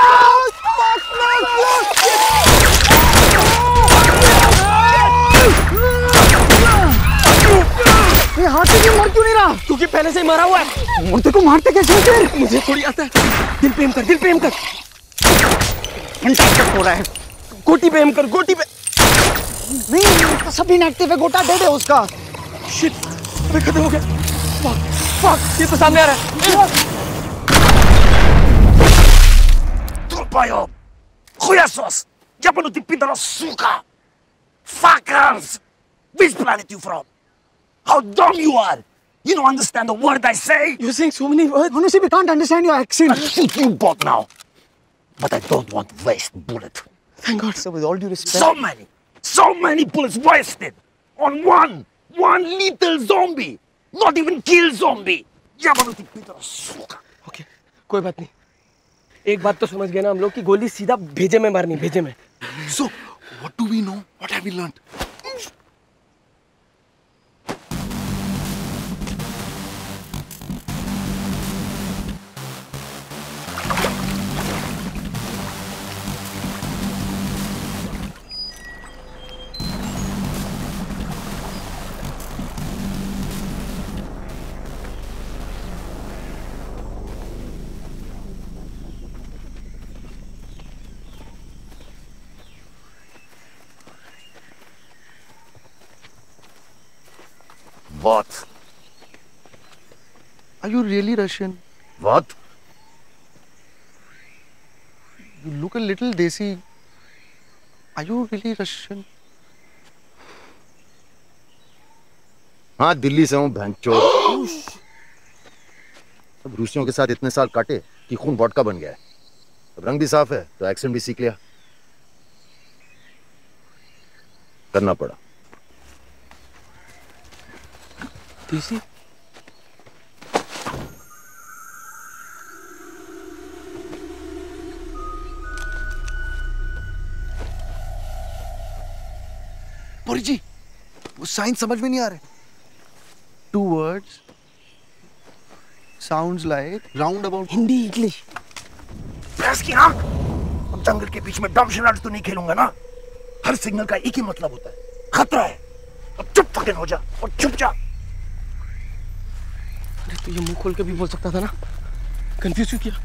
ये हाथ से क्यों मर क्यों नहीं रहा? क्योंकि पहले से ही मरा हुआ है। मुर्दे को मारते कैसे हो फिर? मुझे थोड़ी आता है। दिल पे एम कर, दिल पे एम कर। फंटास्टिक हो रहा है. गोटी पे एम कर, गोटी पे। नहीं, उसका सब इनएक्टिव है, गोटा डेड है उसका. शिट, अबे खत्म हो गया. फक, फक, ये तो सामने आ रहा है. Trupaio! Хуясос! Jabănuti pindăra suca! Fuckers! Which planet you from? How dumb you are! You don't understand the word I say? You're saying so many words. Honestly, we can't understand your accent. I'll shoot you both now. But I don't want to waste bullet. Thank God. So with all due respect... So many! So many bullets wasted! On one! One little zombie! Not even kill zombie! Jabănuti pindăra suca! Okay, कोई बात नहीं. एक बात तो समझ गए ना हम लोग कि गोली सीधा भेजे में मारनी, भेजे में. So, what do we know? What have we learned? बहुत। Are you really Russian? बहुत। You look a little desi. Are you really Russian? हाँ, दिल्ली से हूँ भैंचोद। अब रूसियों के साथ इतने साल काटे कि खून वोडका बन गया है। अब रंग भी साफ है तो एक्सेंट भी सीख लिया। करना पड़ा। देसी? पुरी जी, वो साइन समझ में नहीं आ रहे। Two words sounds like roundabout. Hindi English. Press की आंख। अब जंगल के बीच में डम शरारत तो नहीं खेलूंगा ना। हर सिग्नल का एक ही मतलब होता है, खतरा है। अब चुप फकिंग हो जा और चुप जा। अरे तो ये मुंह खोल के भी बोल सकता था ना, कंफ्यूज क्यों किया?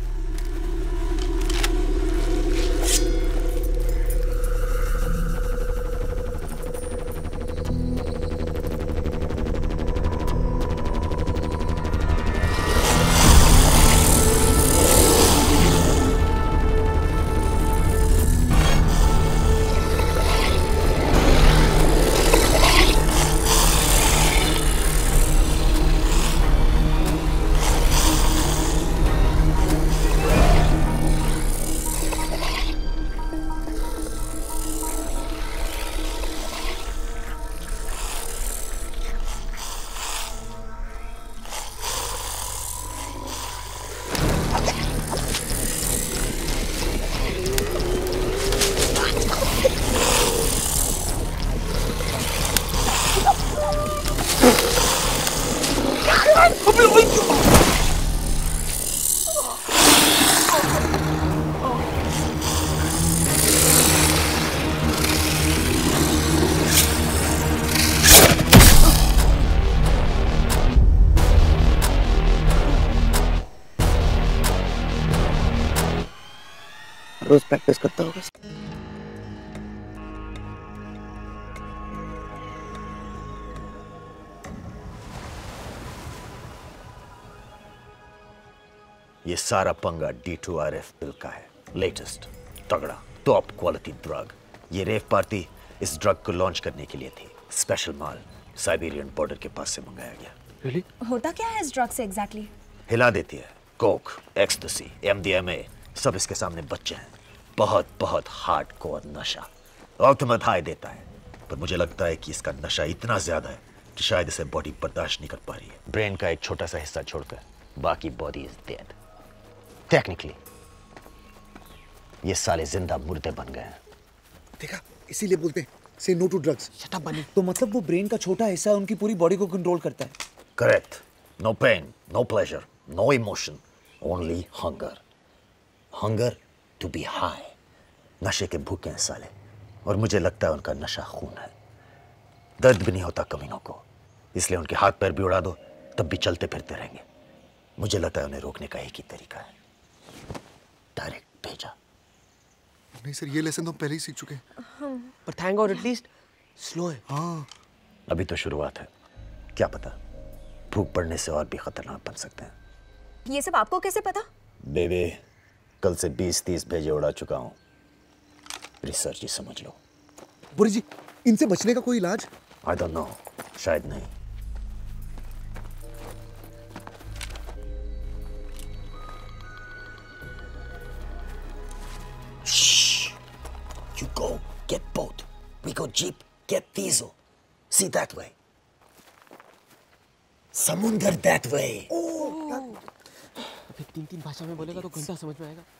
रोज प्रैक्टिस करता होगा। ये सारा पंगा D two R F bill का है। लेटेस्ट, तगड़ा, टॉप क्वालिटी ड्रग। ये रेव पार्टी इस ड्रग को लॉन्च करने के लिए थी। स्पेशल माल साइबेरियन बॉर्डर के पास से मंगाया गया। really? होता क्या है इस ड्रग से एग्जैक्टली? हिला देती है। कोक, एक्सटेसी, एमडीएमए सब इसके सामने बच्चे हैं। बहुत बहुत हार्डकोर नशा, अल्टीमेट हाई देता है। पर मुझे लगता है कि इसका नशा इतना ज्यादा है कि शायद इसे बॉडी बर्दाश्त नहीं कर पा रही है। ब्रेन का एक छोटा सा हिस्सा छोड़कर बाकी बॉडी इज डेड। टेक्निकली ये साले जिंदा मुर्दे बन गए हैं। देखा, इसीलिए बोलते हैं say no to drugs. Shut up Bunny. तो मतलब वो ब्रेन का छोटा हिस्सा उनकी पूरी बॉडी को कंट्रोल करता है। Correct. No pain, no pleasure, no emotion, only hunger. Hunger to be high. नशे के भूखे हैं साले, और मुझे लगता है उनका नशा खून है। दर्द भी नहीं होता कमीनों को, इसलिए उनके हाथ पैर भी उड़ा दो तब भी चलते फिरते रहेंगे। मुझे लगता है उन्हें रोकने का एक ही तरीका है, डायरेक्ट भेजा। नहीं सर, ये लेसन तो हम पहले ही सीख चुके हैं। पर थैंक गॉड एटलीस्ट स्लो है। हाँ, अभी तो शुरुआत है, क्या पता भूख पड़ने से और भी खतरनाक बन सकते हैं। ये सब आपको कैसे पता? बेबे, कल से बीस तीस भेजे उड़ा चुका हूँ। रिसर्च ही समझ लो। बुरी जी, इनसे बचने का कोई इलाज? आई डोंट नो, शायद नहीं। Shh. You go get boat. We go jeep, get diesel. See that way. समुंदर that way. अबे तीन तीन भाषा में बोलेगा तो घंटा समझ में आएगा।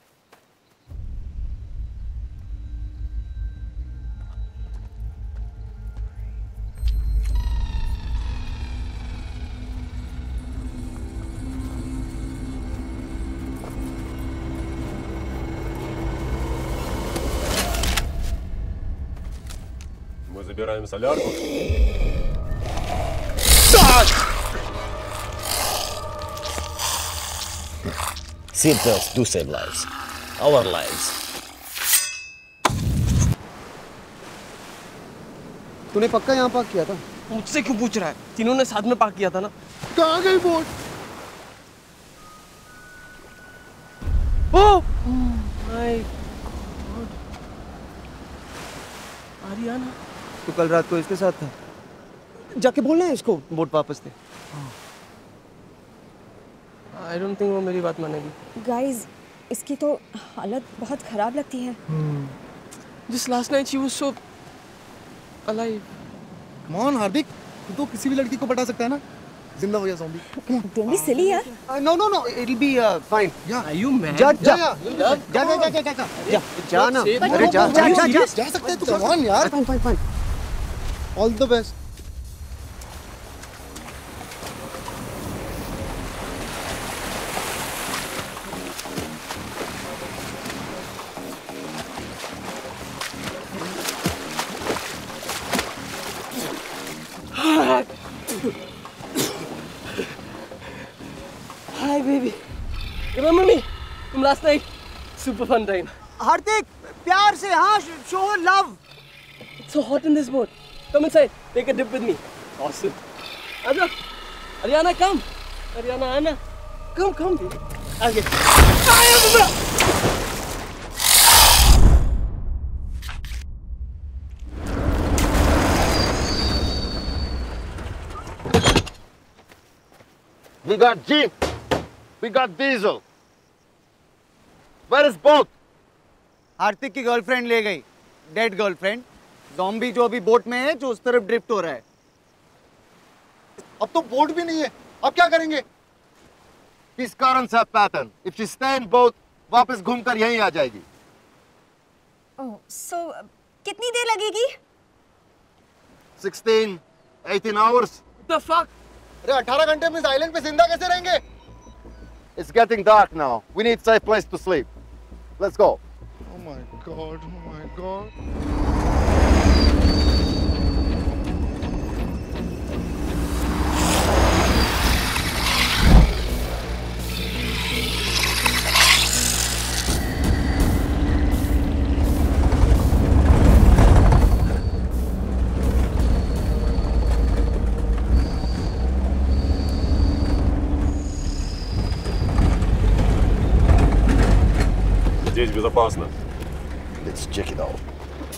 Мы забираем солярку. Seatbelts do save lives. Our lives. तूने पक्का यहाँ पार्क किया था? मुझसे क्यों पूछ रहा है? तीनों ने साथ में पार्क किया था ना। कहाँ गई boat? Oh my god, Ariana. तो कल रात को इसके साथ था। जाके बोलना है इसको बोट वापस दे। आई डोंट थिंक वो मेरी बात मानेगी। गाइस, इसकी तो हालत बहुत खराब लगती है। Just last night she was so alive. Come on हार्दिक, तू तो किसी भी लड़की को पटा सकता है ना? जिंदा हो या ज़ॉम्बी? Don't be silly यार। No no no, it'll be uh, fine. Are you mad? जा जा जा जा जा जा जा जा जा जा ना। अरे जा जा जा जा जा सकता है तू। Come on यार। Fine fine fine. All the best. Hi baby. Remember me from last night? Super fun time. हार्दिक, प्यार से हाँ, show her love. It's so hot in this boat. Come inside. Take a dip with me. Awesome. Aja. Ariana, come. Ariana, Anna. Come, come. आगे. We got Jeep. We got Diesel. Where is boat? हार्दिक की गर्लफ्रेंड ले गई, डेड गर्लफ्रेंड। ज़ॉम्बी जो अभी बोट में है, जो उस तरफ ड्रिफ्ट हो रहा है। अब तो बोट भी नहीं है, अब क्या करेंगे? These currents have pattern. If she stay in boat, वापस घूमकर यहीं आ जाएगी। ओह, so कितनी देर लगेगी? sixteen, eighteen hours. What the fuck? अरे अठारह घंटे में इस आइलैंड पे जिंदा कैसे रहेंगे? It's getting dark now. We need safe place to sleep. Let's go. Oh my god, oh my god. Здесь безопасно. Let's check it out.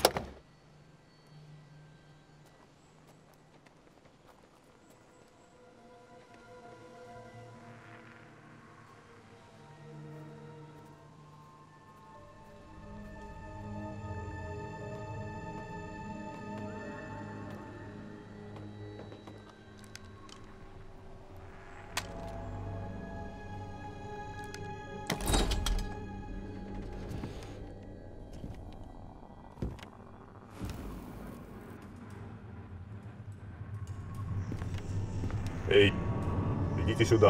Эй, идите сюда.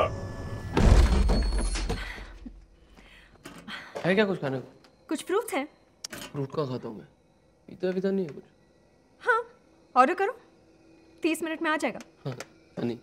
है क्या कुछ खाने को? कुछ फ्रूट्स हैं? फ्रूट का खाता हूँ मैं। पीता पीता नहीं है कुछ। हाँ, ऑर्डर करो। तीस मिनट में आ जाएगा। हाँ, नहीं।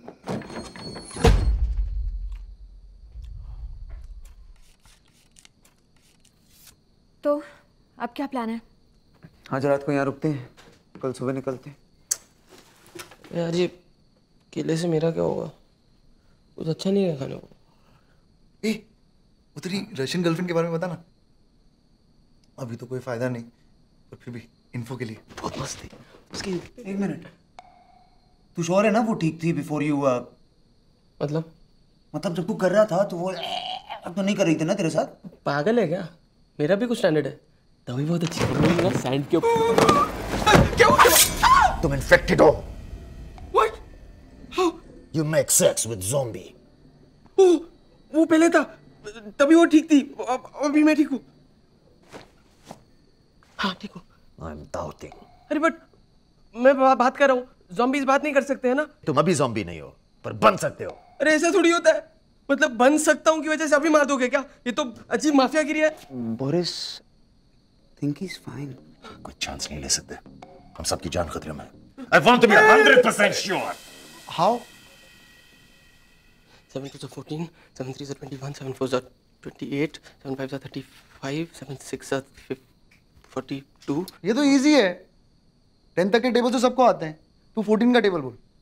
तो अब क्या प्लान है? आज रात को यहाँ रुकते हैं, कल सुबह निकलते हैं। यार ये केले से मेरा क्या होगा? कुछ अच्छा नहीं है खाने को। ए, वो तेरी रशियन गर्लफ्रेंड के बारे में बता ना। अभी तो कोई फायदा नहीं, पर फिर भी इन्फो के लिए। बहुत मस्त थी उसकी। एक मिनट, तू श्योर है ना वो ठीक थी बिफोर यू? मतलब मतलब जब तू कर रहा था तो वो तो नहीं कर रही थी ना तेरे साथ? पागल है क्या? मेरा भी कुछ स्टैंडर्ड है। तभी बहुत अच्छी है ना सैंड के ऊपर। क्या तुम इन्फेक्टेड हो? What? How? You make sex with zombie. वो वो पहले था, तभी वो ठीक थी। अब अभी मैं ठीक हूँ। हाँ ठीक हूँ। I'm doubting. अरे बट मैं बा, बात कर रहा हूँ। ज़ॉम्बीज़ बात नहीं कर सकते हैं ना? तुम अभी ज़ॉम्बी नहीं हो, पर बन सकते हो। अरे ऐसा थोड़ी होता है। मतलब बन सकता हूँ की वजह से अभी मार दोगे क्या? ये तो अजीब माफियागिरी है। Boris, think he's fine. कोई चांस नहीं ले सकते। हम सबकी जान खतरे में। I want to be one hundred percent sure. How? Seven twos are fourteen, seven threes are twenty-one, seven fours are twenty-eight, seven fives are thirty-five, seven six are forty-two. ये तो इजी है। टेन तक के टेबल तो सबको आते हैं। तू फोर्टीन का टेबल बोल।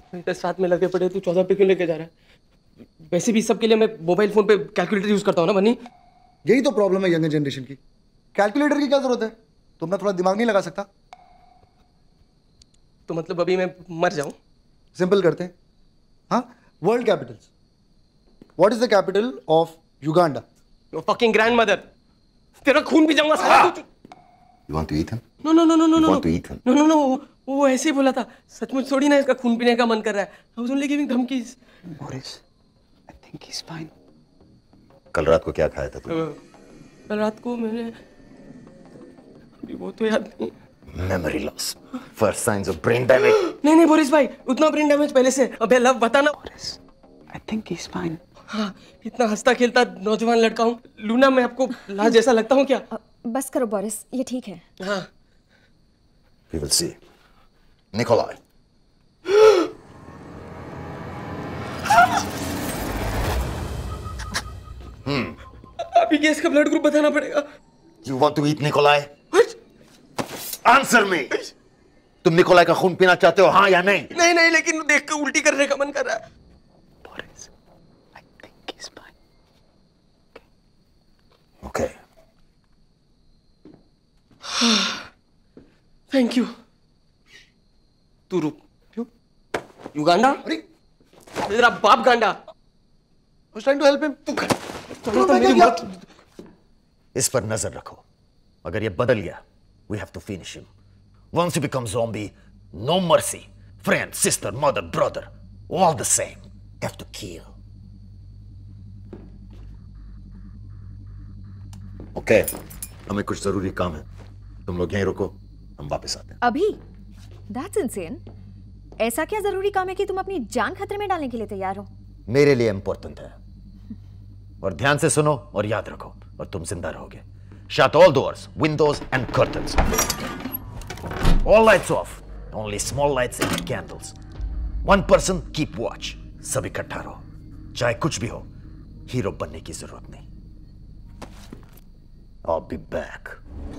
इतने साथ में लगे पड़े, तू चौदह पे क्यों लेके जा रहा है? वैसे भी सबके लिए मैं मोबाइल फोन पे कैलकुलेटर यूज करता हूँ ना बनी। यही तो प्रॉब्लम है यंगर जनरेशन की। कैलकुलेटर की क्या जरूरत है? तुम ना थोड़ा दिमाग नहीं लगा सकता? तो मतलब अभी मैं मर जाऊं? सिंपल करते हैं। हाँ, world capitals. What is the capital of Uganda? Your fucking grandmother. तेरा खून पी जाऊंगा साला। तू You want to eat him? No no no no no You no want to eat him? No no no वो ऐसे ही बोला था। सचमुच थोड़ी ना इसका खून पीने का मन कर रहा है। I was only giving धमकीज। Boris, I think he's fine. कल रात को क्या खाया था तू? कल रात को मैंने अभी वो तो याद नहीं। Memory loss. First signs of brain damage. नहीं नहीं बोरिस भाई, उतना ब्रेन डैमेज पहले से। अबे लव बताना। Boris, I think he's fine. हाँ, इतना हंसता खेलता नौजवान लड़का हूँ। लूना मैं आपको लाज जैसा लगता हूँ क्या? बस करो बोरिस, ये ठीक है। हाँ। We will see. Nikolai. Hmm. अभी केस का ब्लड ग्रुप बताना पड़ेगा। You want to eat Nikolai? Answer me. तुम निकोलाई का खून पीना चाहते हो, हाँ या नहीं? नहीं नहीं, लेकिन देख के उल्टी करने का मन कर रहा है। Boris, I think he's fine. Okay. Thank you. तू रुक। क्यों? युगांडा? अरे तेरा बाप गांडा। I was trying to help him. तू कर। चलो तो मेरी मौत। इस पर नजर रखो। अगर ये बदल गया, we have to finish him. Once you become zombie, no mercy. Friend, sister, mother, brother, all the same. You have to kill. Okay. हमें कुछ जरूरी काम है। तुम लोग यहीं रुको, हम वापस आते हैं। अभी? That's insane. ऐसा क्या जरूरी काम है कि तुम अपनी जान खतरे में डालने के लिए तैयार हो? मेरे लिए इंपॉर्टेंट है। और ध्यान से सुनो और याद रखो, और तुम जिंदा रहोगे। Shut all doors, windows and curtains. All lights off. Only small lights and candles. One person keep watch. सब इकट्ठा रहो। चाहे कुछ भी हो, हीरो बनने की जरूरत नहीं। I'll be back.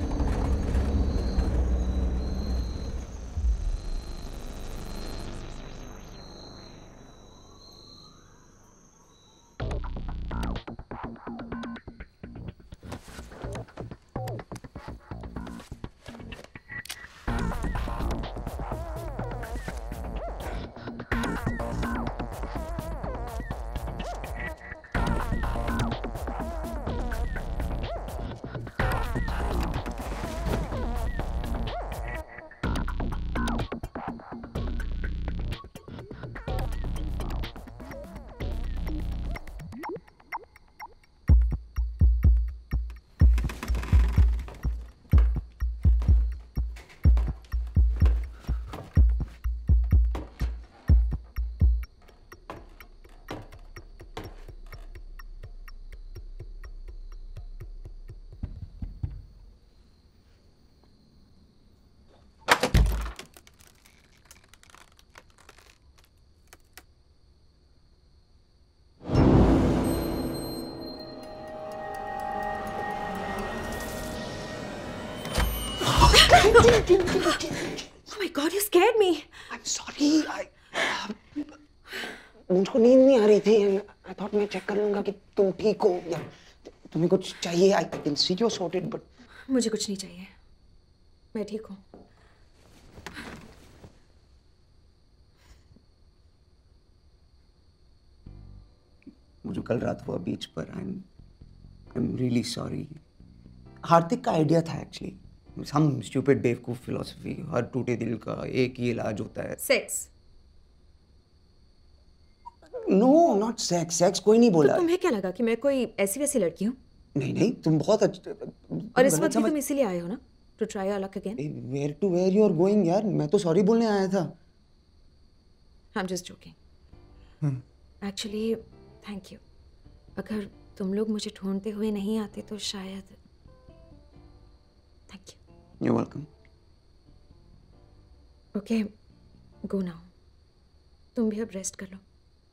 Oh my God, you scared me. I'm sorry. I मुझको नींद नहीं आ रही थी। I thought मैं चेक कर लूंगा कि तुम ठीक हो या तुम्हें कुछ चाहिए। I can see you're sorted, but मुझे कुछ नहीं चाहिए। मैं ठीक हूँ। मुझे कल रात हुआ बीच पर। I'm I'm really sorry. हार्दिक का आइडिया था एक्चुअली। हम स्टूपिड बेवकूफ फिलॉसफी, हर टूटे दिल का एक ही इलाज होता है, sex. No not sex. Sex कोई नहीं बोला। तो तुम्हें क्या लगा कि मैं कोई ऐसी वैसी लड़की हूँ? नहीं नहीं, तुम बहुत अच्छे। और इस वक्त भी तुम इसीलिए आए हो ना, to try your luck again? Where to where you are going यार? मैं तो सॉरी बोलने आया था। I am just joking. Actually thank you. अगर तुम लोग मुझे ढूंढते हुए नहीं आते तो शायद। Thank you. You're welcome. Okay, go now. तुम भी अब रेस्ट कर लो।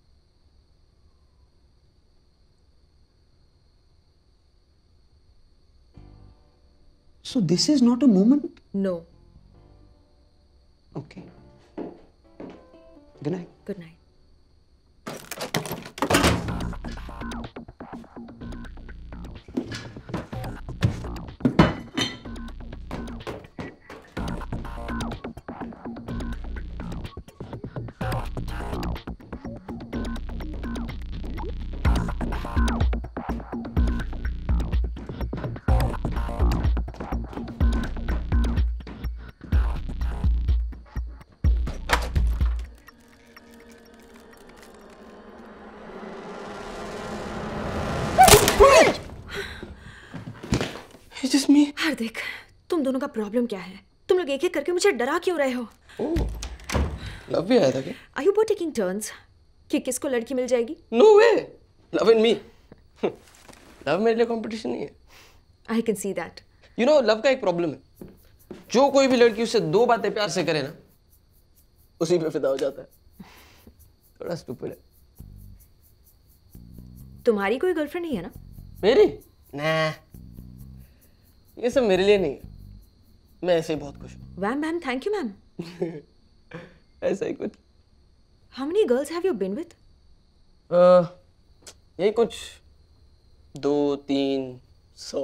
So this is not a moment? No. Okay. Good night. Good night. Hardik, तुम दोनों का प्रॉब्लम क्या है? तुम लोग एक एक करके मुझे डरा क्यों रहे हो? लव भी आया था क्या? Are you both taking turns? कि किसको लड़की मिल जाएगी? No way! Love and me. Luv मेरे लिए कंपटीशन नहीं है। I can see that. You know, Luv का एक प्रॉब्लम है। जो कोई भी लड़की उससे दो बातें प्यार से करे ना, उसी पे फिदा हो जाता है। थोड़ा स्टूपिड है। तुम्हारी कोई गर्लफ्रेंड नहीं है ना? मेरी? nah. ये सब मेरे लिए नहीं है। मैं ऐसे ही बहुत खुश हूँ। Wham ma'am, thank you ma'am. ऐसा ही कुछ। How many girls have you been with? uh, यही कुछ दो तीन सौ।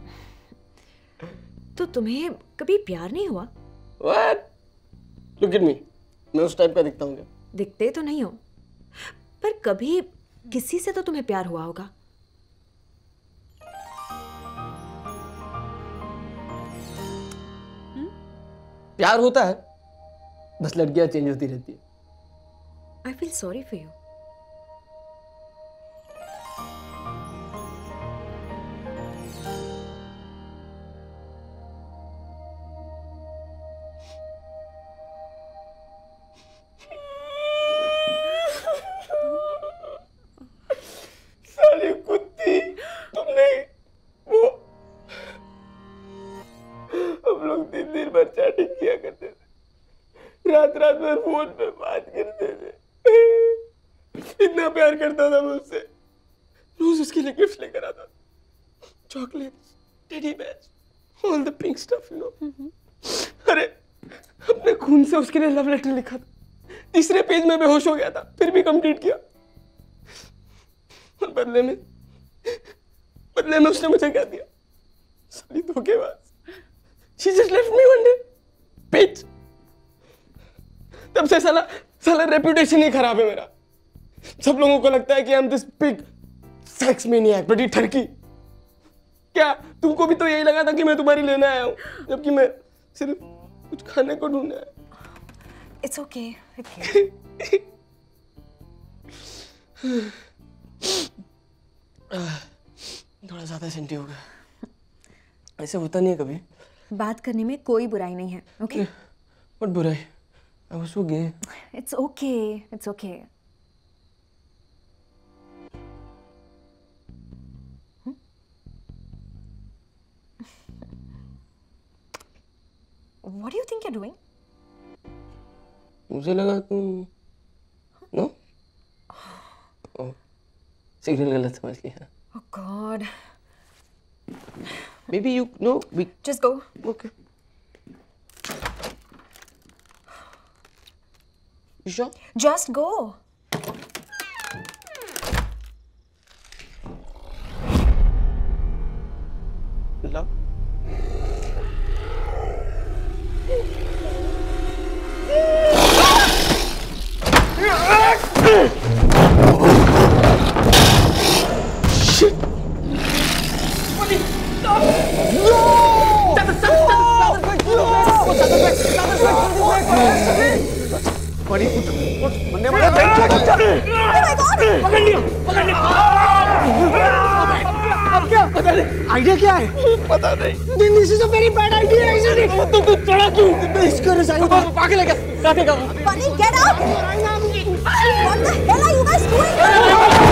तो तुम्हें कभी प्यार नहीं हुआ? What? Look at me. मैं उस टाइप का दिखता हूँ क्या? दिखते तो नहीं हो, पर कभी किसी से तो तुम्हें प्यार हुआ होगा। प्यार होता है, बस लड़कियां चेंज होती रहती है। I feel sorry for you. साली कुत्ती, तुमने वो हम लोग दिन दिन भर चैटिंग किया करते थे, रात रात भर फोन पे बात करते थे। इतना प्यार करता था मैं उससे। रोज उसके लिए गिफ्ट लेकर आता, chocolates, teddy bears, all the pink stuff, you know. अरे अपने खून से उसके लिए लव लेटर लिखा था। तीसरे पेज में बेहोश हो गया था, फिर भी कंप्लीट किया। और बदले में बदले में उसने मुझे क्या दिया? साली धोखेबाज। She just left me one day. Bitch. तब से साला साला रेपुटेशन ही खराब है मेरा। सब लोगों को लगता है कि I'm this big sex maniac, बड़ी ठरकी। क्या तुमको भी तो यही लगा था कि मैं तुम्हारी लेने आया हूँ, जबकि मैं सिर्फ कुछ खाने को ढूंढने आया। It's okay. Okay. थोड़ा ज्यादा सेंटी हो गया। ऐसे होता नहीं है कभी। बात करने में कोई बुराई नहीं है, ओके? What बुराई? I was so gay. It's okay. It's okay. Hmm? What do you think you're doing? मुझे लगा तुम नो oh, सिग्नल गलत समझ लिया। Oh God. Maybe you know we just go. Okay. You sure? Just go. Love. Shit. बड़ी कुछ कुछ बनने वाला है। पकड़ लिया, पकड़ लिया। अब क्या पता नहीं, आइडिया क्या है? पता नहीं। Then this is a very bad idea, isn't it? तू तू चढ़ा क्यों? इसको रिजाइन कर। पागल है क्या? राधे का। Bunny, get out! What the hell are you guys doing?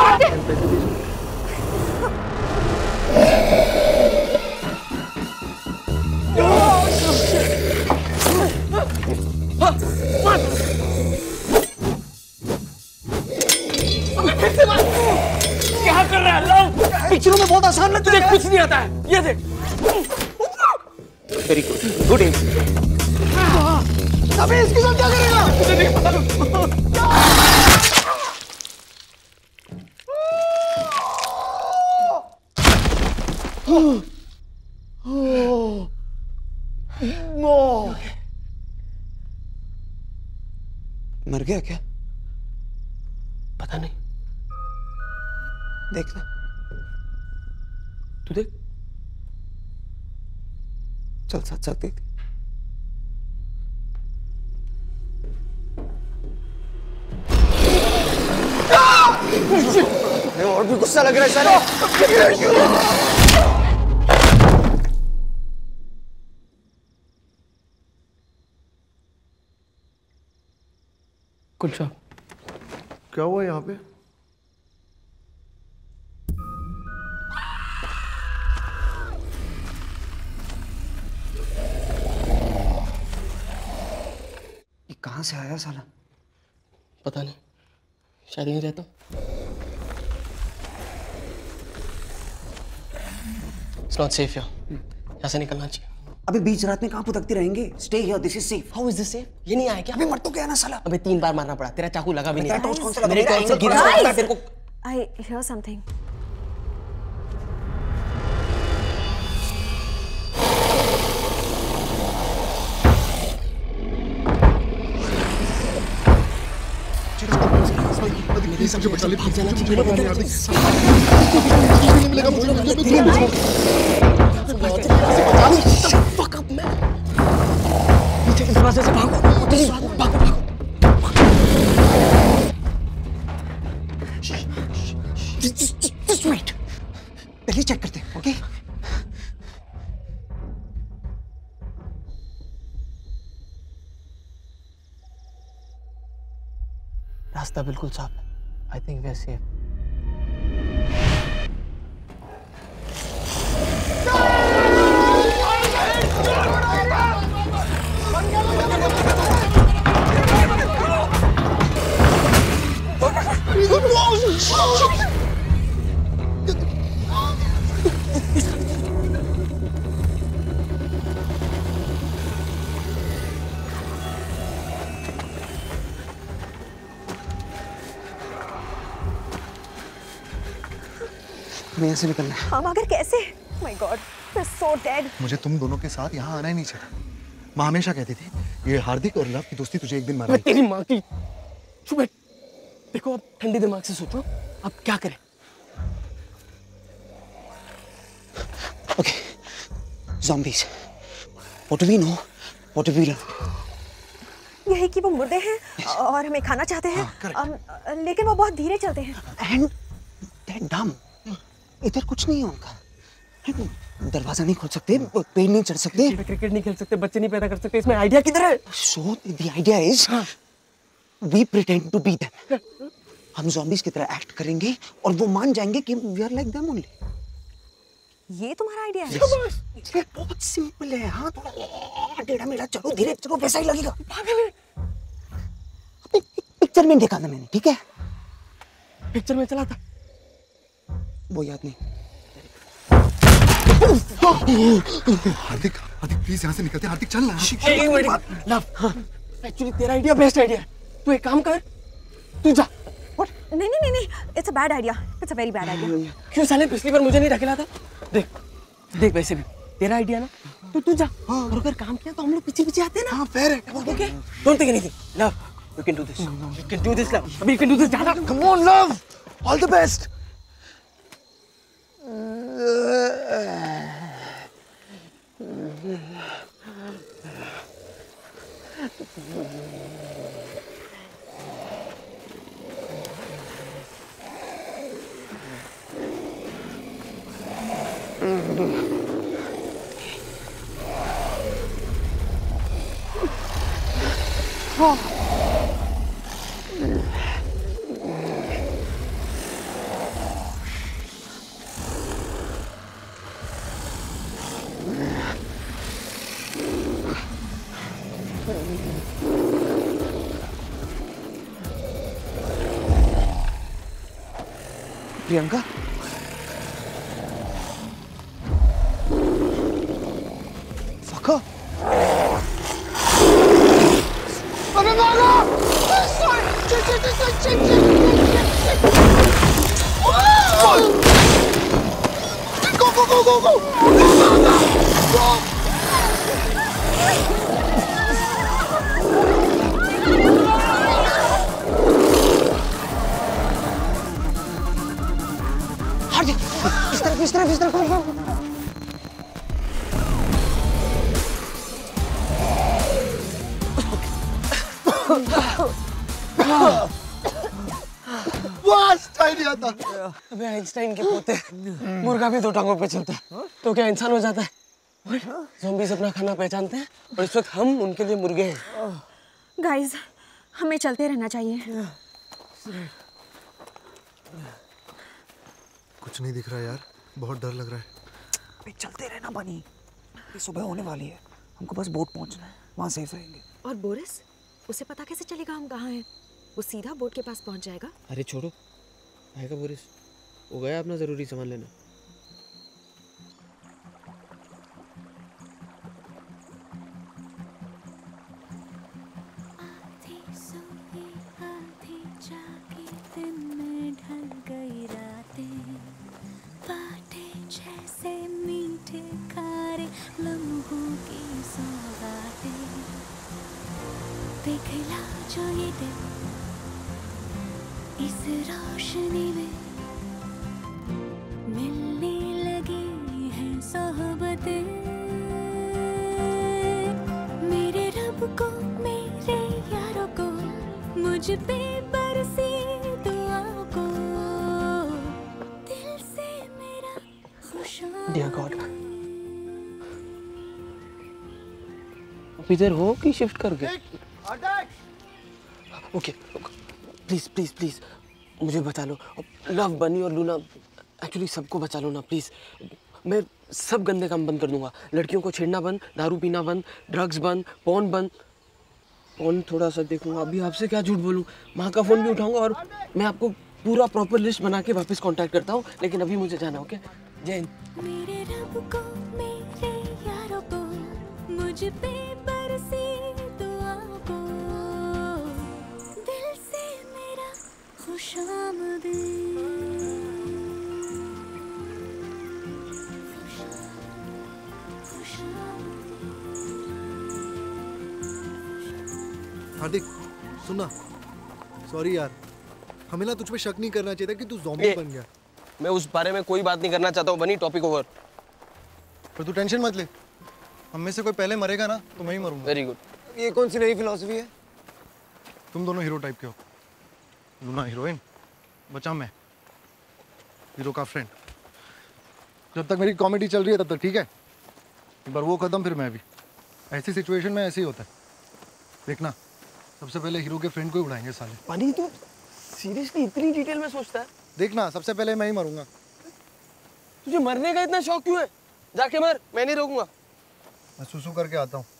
क्या कर रहा है? लव पिक्चरों में बहुत आसान लगता है। तुझे कुछ नहीं आता है। ये देख। वेरी गुड, गुड एम। अबे इसके साथ क्या करेगा? मुझे नहीं पता। नो मर गया क्या? पता नहीं। देख ले, तू देख। चल साथ साथ देख। और भी गुस्सा लग रहा है सारे। कुछ क्या हुआ यहाँ पे? ये कहाँ से आया साला? पता नहीं, शायद यहीं रहता हूँ। It's not safe here. यहाँ से निकलना चाहिए। अबे बीच रात में कहाँ पुतकते रहेंगे? Stay here. This is safe. How is this safe? ये नहीं आया क्या? अबे मर तो गया ना साला। अबे तीन बार मारना पड़ा, तेरा चाकू लगा भी नहीं। तेरा टॉर्च कौन सा लगा? मेरे टॉर्च से गिरा था तेरे को। I hear something. सबसे बचा ले, भाग जाना चाहिए। मिलेगा मुझे, Fuck up, man. नीचे इस दरवाजे से भागो, भागो, भागो। Just wait. पहले चेक करते हैं, ओके? रास्ता बिल्कुल साफ है। I think we are safe. हमें यहाँ से निकलना है। हम अगर कैसे? My God, we're so dead. मुझे तुम दोनों के साथ यहाँ आना ही नहीं चाहिए। माँ हमेशा कहती थी ये हार्दिक और लव की दोस्ती तुझे एक दिन मारेगी। तेरी माँ की चुप बैठ। देखो अब ठंडे दिमाग से सोचो अब क्या करें। Okay, zombies. What do we know? What do we learn? ये है कि वो मुर्दे हैं और हमें खाना चाहते हैं, um, लेकिन वो बहुत धीरे चलते हैं। And they're dumb. इधर कुछ नहीं है उनका। दरवाजा नहीं खोल सकते, पेड़ नहीं चढ़ सकते, क्रिकेट नहीं खेल सकते, बच्चे नहीं पैदा कर सकते। इसमें आइडिया किधर है? So the idea is we pretend to be them. हम zombies की तरह एक्ट करेंगे और वो मान जाएंगे कि we are like them only. ये तुम्हारा आइडिया है? ये बहुत सिंपल है। हाँ थोड़ा टेढ़ा मेढ़ा चलो, धीरे चलो, वैसा ही लगेगा। अपनी पिक्चर में देखा था मैंने, ठीक है? पिक्चर में चला था वो याद नहीं। हार्दिक, हार्दिक प्लीज यहाँ से निकलते। हार्दिक चल ना। लव, एक्चुअली तेरा आइडिया बेस्ट आइडिया है। तू एक काम कर, तू जा। नहीं नहीं नहीं नहीं, it's a bad idea. It's a very bad idea. क्यों साले पिछली बार मुझे नहीं ढकेला था? देख, देख वैसे भी तेरा आइडिया ना, तू तू जा। और अगर काम किया तो हम लोग पीछे पीछे आते हैं ना। हाँ fair है। Okay? Don't think anything. Love, you can do this. You can do this, love. अभी you can do this. जाना। Come on, love. All the best. Priyanka, फका अबे भागो! Shit, shit, shit, shit, shit, shit, shit, shit. Go, go, go, go, go! Go! हट! इस तरफ, इस तरफ, इस तरफ, go, go! वास्ट आइडिया था। अबे आइंस्टाइन के पोते मुर्गा भी दो टांगों पे चलता है तो क्या इंसान हो जाता है? ज़ॉम्बीज़ अपना खाना पहचानते हैं और इस वक्त हम उनके लिए मुर्गे हैं। गाइस, हमें चलते रहना चाहिए। कुछ नहीं दिख रहा यार, बहुत डर लग रहा है। अबे चलते रहना बनी, ये सुबह होने वाली है, हमको बस बोट पहुंचना है, वहाँ सेफ रहेंगे। और बोरिस, उसे पता कैसे चलेगा हम कहाँ हैं? वो सीधा बोट के पास पहुंच जाएगा। अरे छोड़ो, आएगा बोरिस, वो गया अपना जरूरी सामान लेना। दिखला जो ये दिल इस रोशनी में मिलने लगी है सोहबतें मेरे रब को मेरे यारों को मुझ पे बरसी दुआ को दिल से मेरा खुशा। डियर गॉड, इधर हो कि शिफ्ट कर गए? ओके, प्लीज प्लीज प्लीज मुझे बचा लो। लव, बनी और लूना, एक्चुअली सबको बचा लो ना प्लीज। मैं सब गंदे काम बंद कर दूंगा, लड़कियों को छेड़ना बंद, दारू पीना बंद, ड्रग्स बंद, पॉर्न बंद। पॉर्न थोड़ा सा देखूंगा, अभी आपसे क्या झूठ बोलूं, माँ का फोन भी उठाऊंगा और मैं आपको पूरा प्रॉपर लिस्ट बना के वापस कांटेक्ट करता हूँ, लेकिन अभी मुझे जाना। ओके, जय हिंद। मेरे रब को मेरे यारों को मुझ पे बरसी दुआ को दिल से मेरा खुशामदीद। हार्दिक, सुनना, सॉरी यार, हमें ना तुझ पे शक नहीं करना चाहिए था कि तू ज़ॉम्बी बन गया। मैं उस बारे में कोई बात नहीं करना चाहता हूँ बनी, टॉपिक ओवर। पर तू टेंशन मत ले, हम में से कोई पहले मरेगा ना तो मैं ही मरूंगा। Very good. ये कौन सी नई फिलॉसफी है? तुम दोनों हीरो टाइप के हो, लूना हीरोइन, बचा मैं हीरो का फ्रेंड। जब तक मेरी कॉमेडी चल रही है तब तक ठीक है, एक बार वो खत्म फिर मैं भी। ऐसी सिचुएशन में ऐसे ही होता है, देखना सबसे पहले हीरो के फ्रेंड को ही उड़ाएंगे साले। पानी, तू सीरियसली इतनी डिटेल में सोचता है? देखना सबसे पहले मैं ही मरूंगा। तुझे मरने का इतना शौक क्यों है? जाके मर, मैं नहीं रोकूंगा। मैं सुसु करके आता हूँ।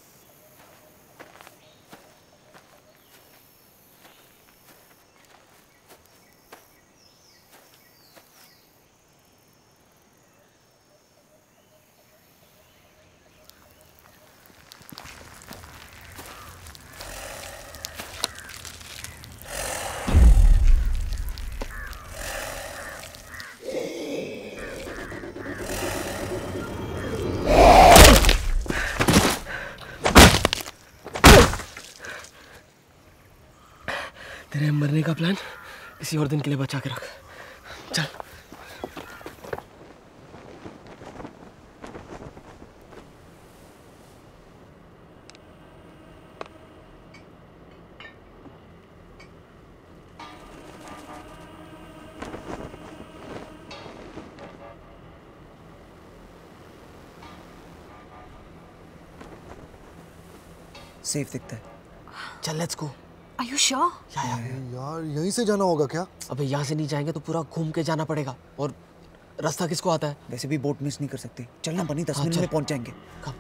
तेरे मरने का प्लान किसी और दिन के लिए बचा के रख। चल। सेफ दिखता है। चल let's go. Are you sure? या, या। यार यहीं से जाना होगा क्या? अबे यहाँ से नहीं जाएंगे तो पूरा घूम के जाना पड़ेगा, और रास्ता किसको आता है? वैसे भी बोट मिस नहीं कर सकते, चलना बनी, दस हाँ, मिनट चल। में पहुंच जाएंगे। कब?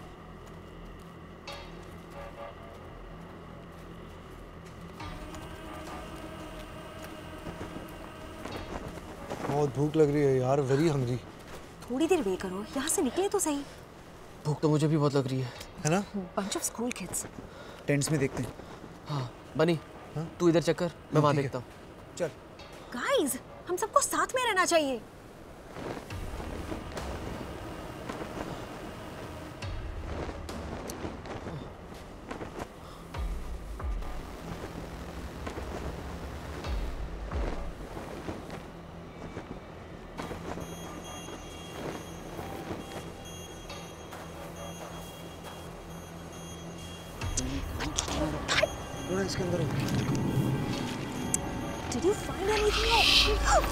बहुत भूख लग रही है यार, वेरी हंग्री। थोड़ी देर वेट करो, यहाँ से निकले तो सही। भूख तो मुझे भी बहुत लग रही है। है ना? Bunch of school kids. Tents में देखते हैं। हाँ बनी, तू इधर चक्कर, मैं वहाँ देखता हूँ। चल। गाइस, हम सबको साथ में रहना चाहिए। थोड़ा इसके अंदर हो। Did you find anything?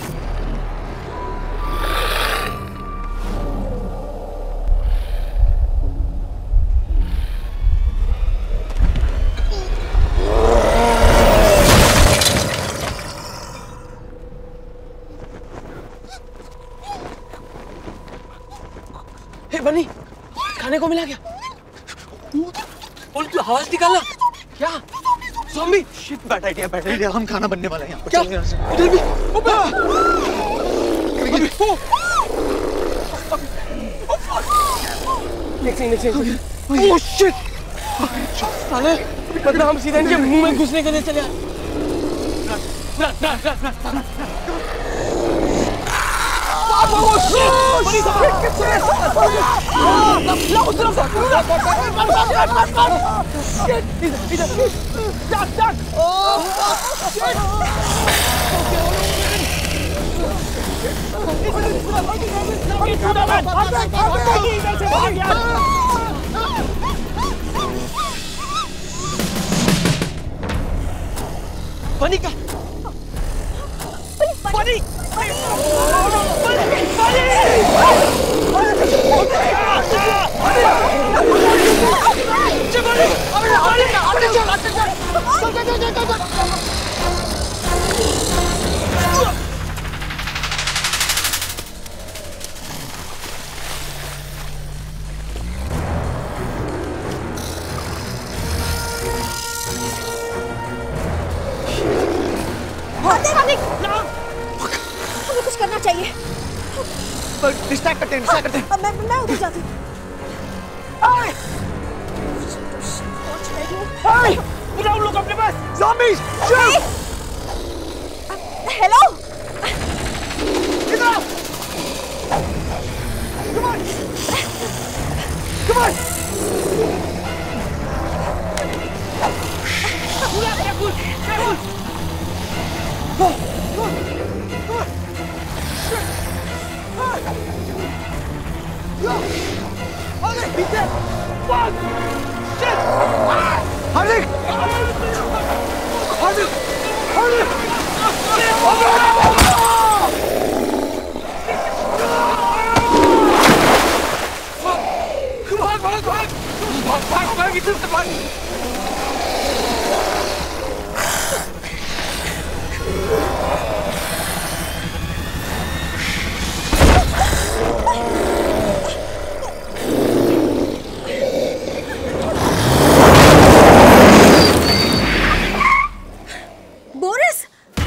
हे बनी, खाने को मिला क्या? बोल, तू आवाज निकालना। क्या? Zombie? Shit, bad idea, bad idea. हम खाना बनने वाला है यहाँ पर। क्या? इधर भी। Next next next. Oh shit! साले, मतलब हम सीधा इनके मुंह में घुसने के लिए चले आए। Run run run run run. Oh shit! बड़ी लाओ उस तरफ से। शिट! इधर इधर। Duck, duck! Oh, shit! Bunny का? Bunny! हमें कुछ करना चाहिए। डिस्ट्रैक्ट करते हैं, डिस्ट्रैक्ट करते हैं। मैं मैं उधर जाती हूँ। बुलाओ लोग अपने पास। Zombies! हेलो। इधर आओ। Come on. Come on. Careful, careful. Go, go, go. Shit. Go. Hardik, be there. Fuck. Shit. Hardik. Hardik. Hardik. Come on, भाग, भाग. भाग, भाग, भाग, इधर से भाग. Boris,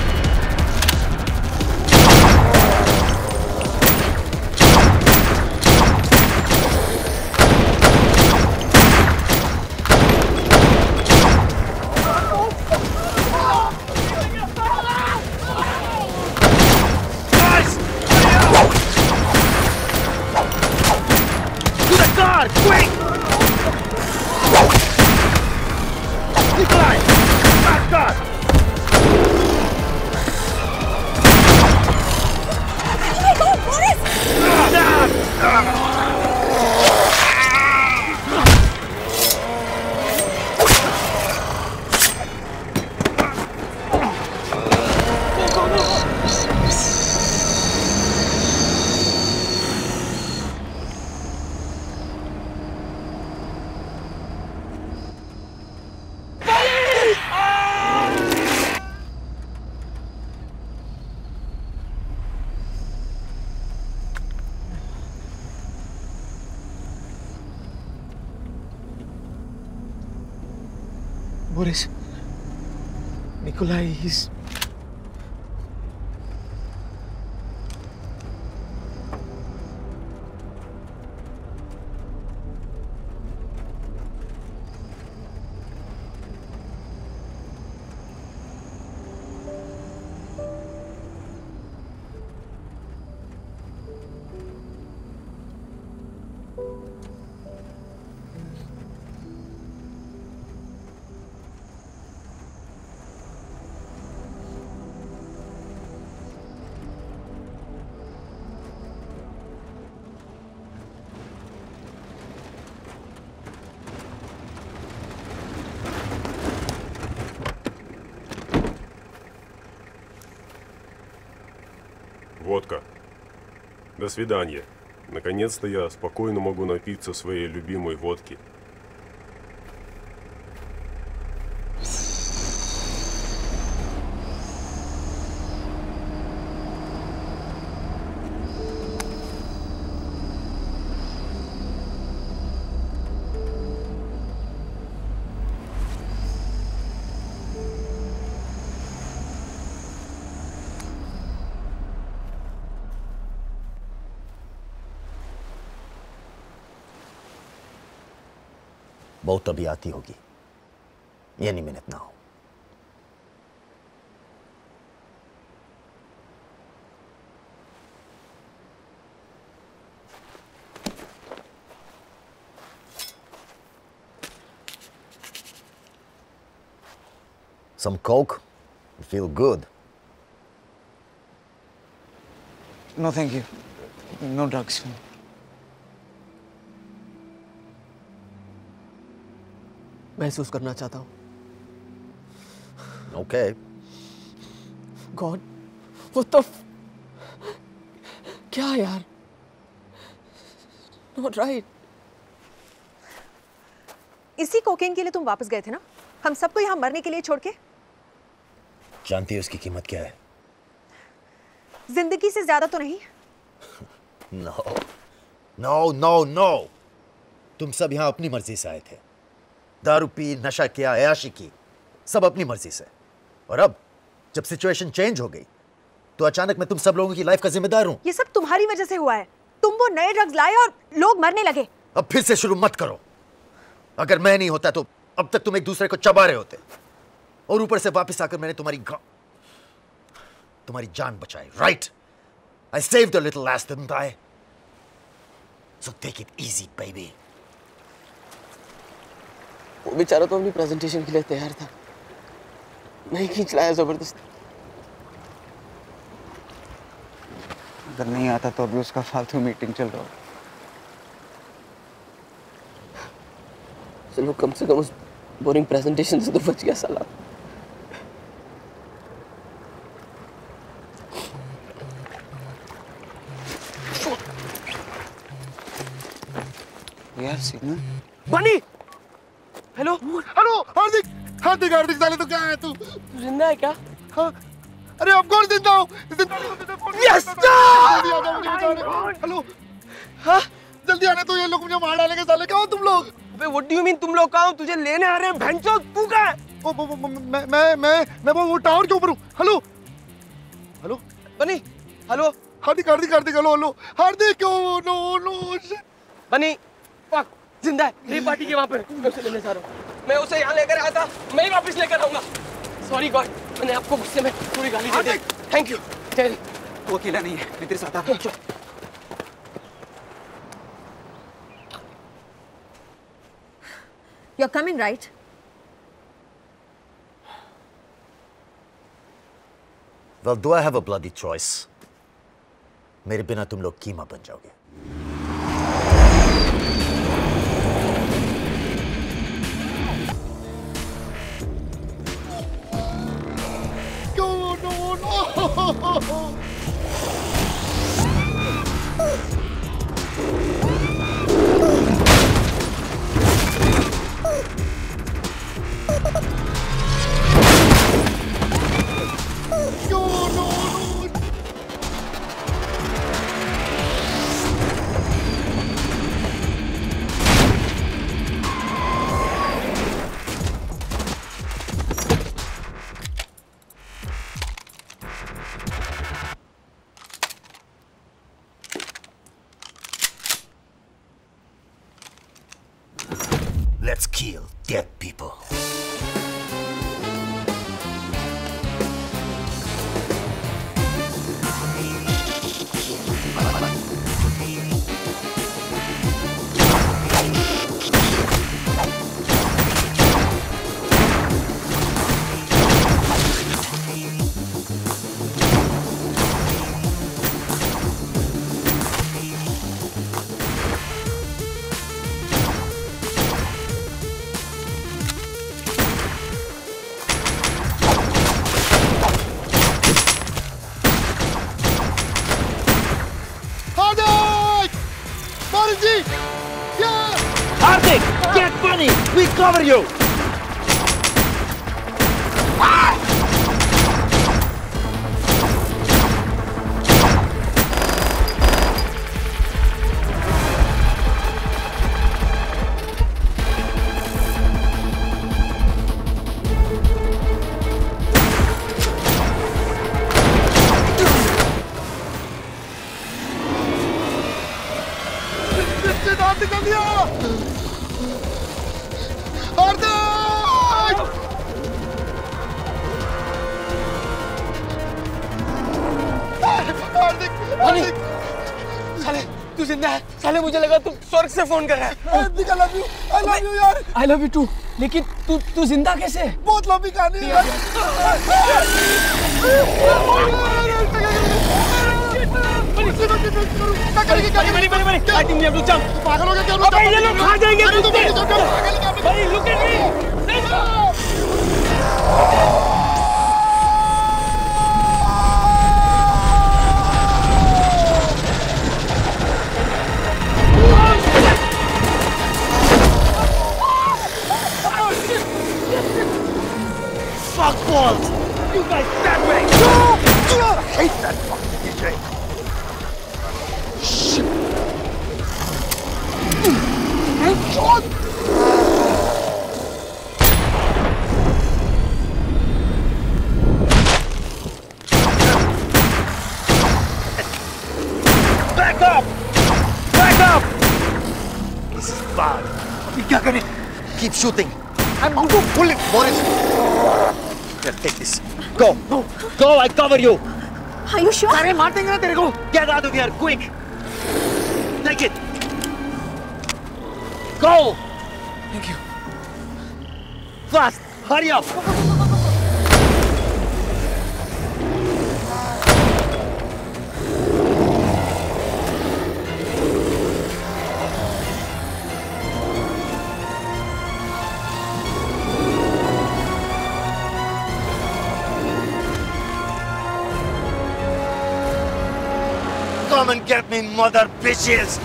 Boris. Nikolai, he's... водка. До свидания. Наконец-то я спокойно могу напиться своей любимой водки. बहुत अभी आती होगी, any minute now. Some coke? You feel good. No, thank you. No drugs. महसूस करना चाहता हूँ। Okay. God, what the? क्या यार? Not right. इसी कोकेन के लिए तुम वापस गए थे ना? हम सबको यहाँ मरने के लिए छोड़ के? जानती है उसकी कीमत क्या है? जिंदगी से ज्यादा तो नहीं? No, no, no, no. तुम सब यहाँ अपनी मर्जी से आए थे। दारू पी, नशा किया, अयाशी की, सब अपनी मर्जी से। और अब जब सिचुएशन चेंज हो गई तो अचानक मैं तुम सब लोगों की लाइफ का जिम्मेदार हूं। ये सब तुम्हारी वजह से हुआ है। तुम वो नए ड्रग्स लाए और लोग मरने लगे। अब फिर से शुरू मत करो। अगर मैं नहीं होता तो अब तक तुम एक दूसरे को चबा रहे होते, और ऊपर से वापस आकर मैंने तुम्हारी तुम्हारी जान बचाई। Right? I saved a little last, didn't I? So take it easy, baby. वो बेचारा तो अपनी प्रेजेंटेशन के लिए तैयार था, नहीं खींच लाया जबरदस्ती। अगर नहीं आता तो अभी उसका फालतू मीटिंग चल रहा हो। चलो कम से कम उस बोरिंग प्रेजेंटेशन से तो बच गया साला। यार सिग्नल। बनी। हेलो हेलो हार्दिक हार्दिक हार्दिक साले, तो क्या है तू? जिंदा है क्या? हाँ, अरे ऑफ कोर्स जिंदा हूँ। यस हेलो हाँ, जल्दी आने तो, ये लोग मुझे मार डालेंगे साले। क्या हो तुम लोग? अबे व्हाट डू यू मीन तुम लोग कहाँ हो? तुझे लेने आ रहे हैं भैंचो। तू कहाँ है? ओ, ओ, ओ, मैं मैं मैं मैं वो, वो टावर के ऊपर हूँ। Hello hello Bunny. Hello Hardik Hardik Hardik hello hello Hardik. Oh no no Bunny fuck जिंदा है। मेरी पार्टी के वहाँ पे मैं उसे लेने जा रहा हूँ। मैं उसे यहाँ लेकर आया था, मैं ही वापस लेकर आऊंगा। सॉरी गॉड, मैंने आपको गुस्से में पूरी गाली दे दी। Thank you. टेरी वो अकेला नहीं है, मैं तेरे साथ आ रहा हूँ। You're coming, right? Well, do I have a bloody choice? मेरे बिना तुम लोग कीमा बन जाओगे। No, no, no. Let's kill dead people. Danny, we cover you. निकल दिया हार्दिक हार्दिक हार्दिक साले तू जिंदा है साले मुझे लगा तू स्वर्ग से फोन कर रहा है Hardik I love you I love you यार आई लव यू टू लेकिन तू तू जिंदा कैसे है बहुत लंबी कहानी है बड़ी बड़ी बड़ी बड़ी I think we have to jump पागल हो गया क्या अबे ये लोग खा जाएंगे कुत्ते भाई look at me let's go Fuck balls! You guys that way! I hate that fucking D J! Shit! Headshot! Back up! Back up! This is bad. We क्या करें? Keep shooting. I'm going to pull it, Boris. Here, take this. Go. No. Go, I cover you. Are you sure? अरे मार देंगे ना तेरे को. Get out of here, quick. Take it. Go. Thank you. Fast. Hurry up. Come and get me, mother bitches!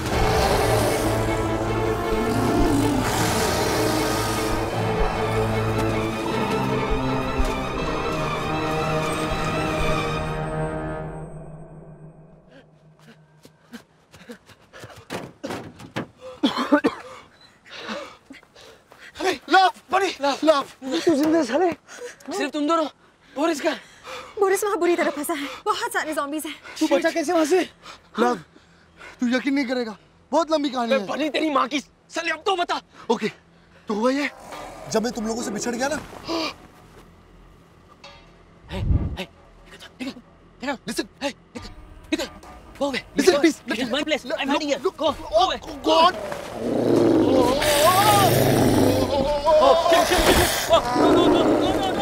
Love बड़ी लव तू जिंदा साले सिर्फ तुम दोनों बोरिस का बोरिस वहाँ बुरी तरह फंसा है बहुत सारे ज़ॉम्बीज़ हैं तू बचा कैसे वहाँ से लव तू यकीन नहीं करेगा बहुत लंबी कहानी है बनी तेरी माँ की साले अब तो बता ओके तो हुआ ये जब मैं तुम लोगों से बिछड़ गया ना hey hey निकल निकल listen hey निकल निकल go away listen please this is my place I'm hiding here look go go away God oh shit shit shit oh no no no no no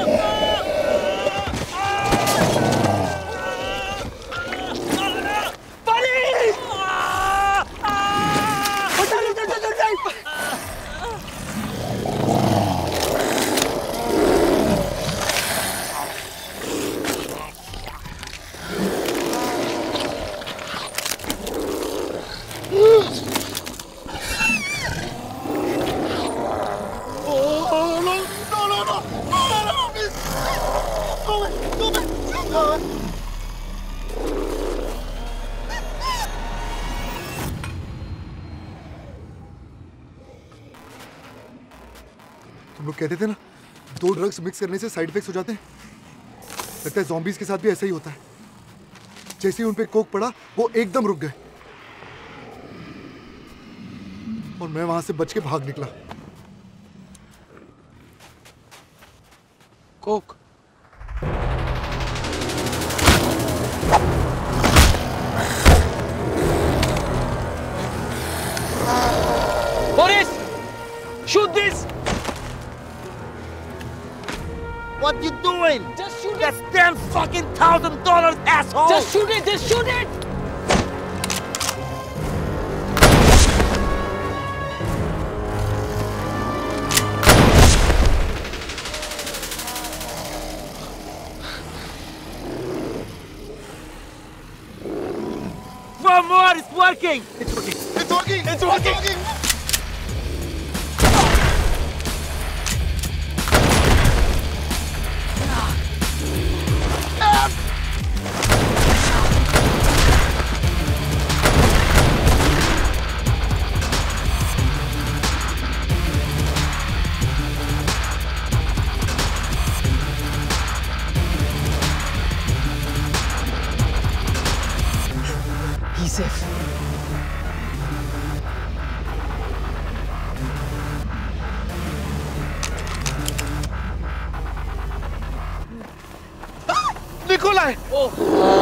तुम लोग कहते थे ना दो ड्रग्स मिक्स करने से साइड इफेक्ट्स हो जाते हैं लगता है ज़ॉम्बीज़ के साथ भी ऐसा ही होता है जैसे ही उन पे कोक पड़ा वो एकदम रुक गए और मैं वहां से बच के भाग निकला कोक Boris shoot this What you doing? Just shoot it! That's ten fucking thousand dollars, asshole! Just shoot it! Just shoot it! One more! It's working! It's working! It's working! It's working! It's working! Nikolai! Oh.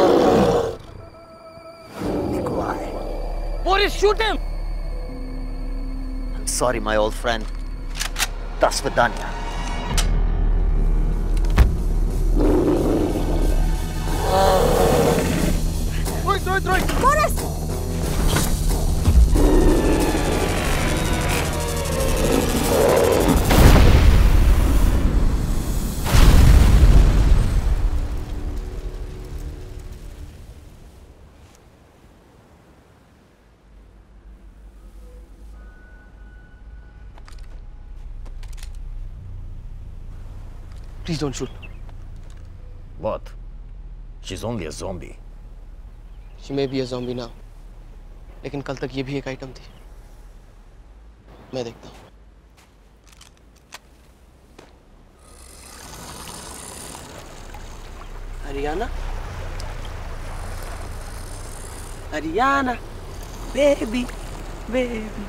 Nikolai. Boris, shoot him! I'm sorry, my old friend. До свидания. Стой, стой, стой! Boris! Please don't shoot. What? She's only a zombie. She may be a zombie now. लेकिन कल तक ये भी एक आइटम थी. मैं देखता हूँ. Ariana? Ariana, baby, baby.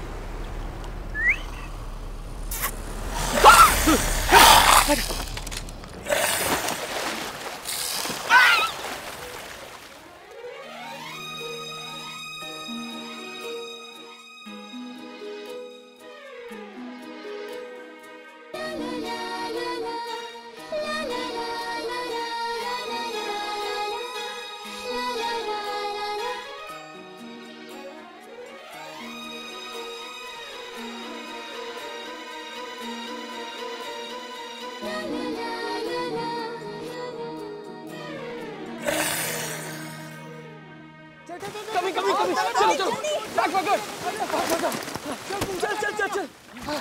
Coming, coming, coming! चलो, चलो! Back, back, back! Back, back, चल, चल, चल, चल!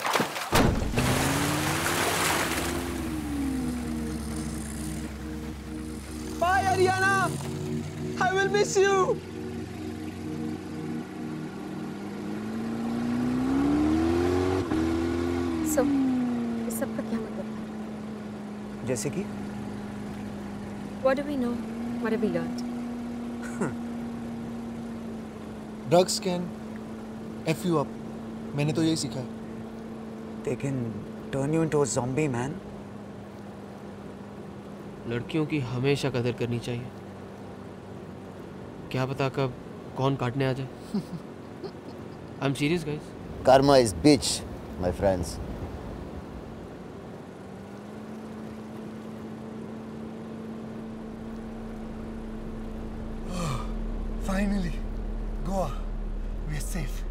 Bye, Ariana! I will miss you! So, इस सब का क्या मतलब है? जैसे कि? What do we know? What have we learned? Drugs can F you up. मैंने तो यही सीखा है. They can turn you into a zombie, man. लड़कियों की हमेशा कदर करनी चाहिए. क्या पता कब कौन काटने आ जाए. I'm serious, guys. Karma is bitch, my friends. Finally, Goa. We're safe.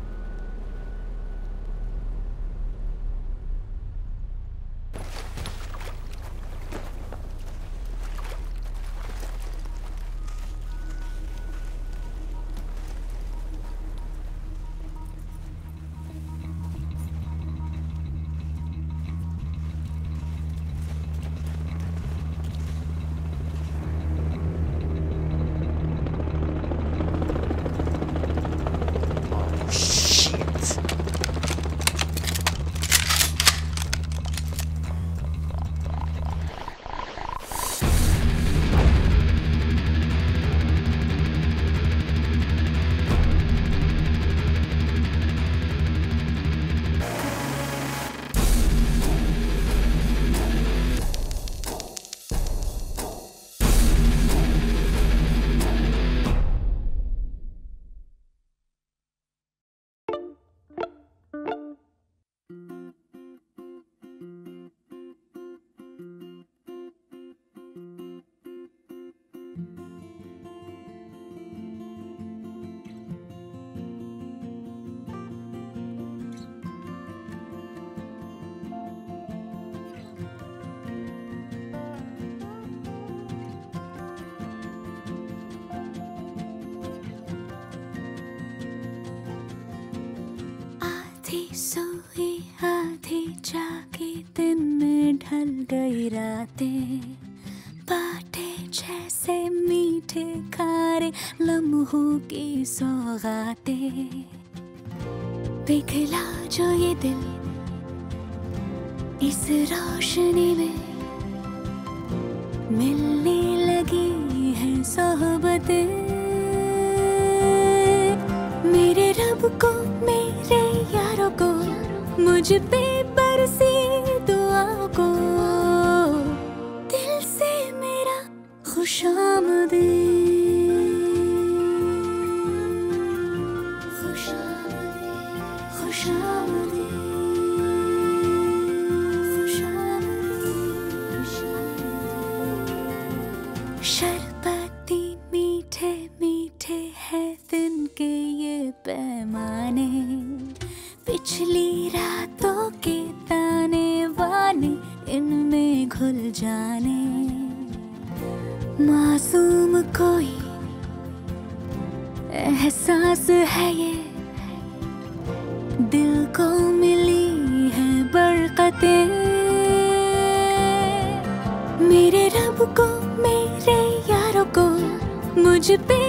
सोई आधी जागी दिन में ढल गई रातें बाटे जैसे मीठे खारे लम्हों की सौगातें पिघला जो ये दिल इस रोशनी में मिलने लगी है सोहबतें मेरे रब को मेरे यारों को मुझ पे बरसी दुआ को दिल से मेरा खुश शरबती मीठे मीठे हैं दिन के ये पैमाने, पिछली रातों के ताने बाने इनमें घुल जाने। मासूम कोई एहसास है ये, दिल को मिली है बरकतें। मेरे रब को मेरे यारों को मुझ पे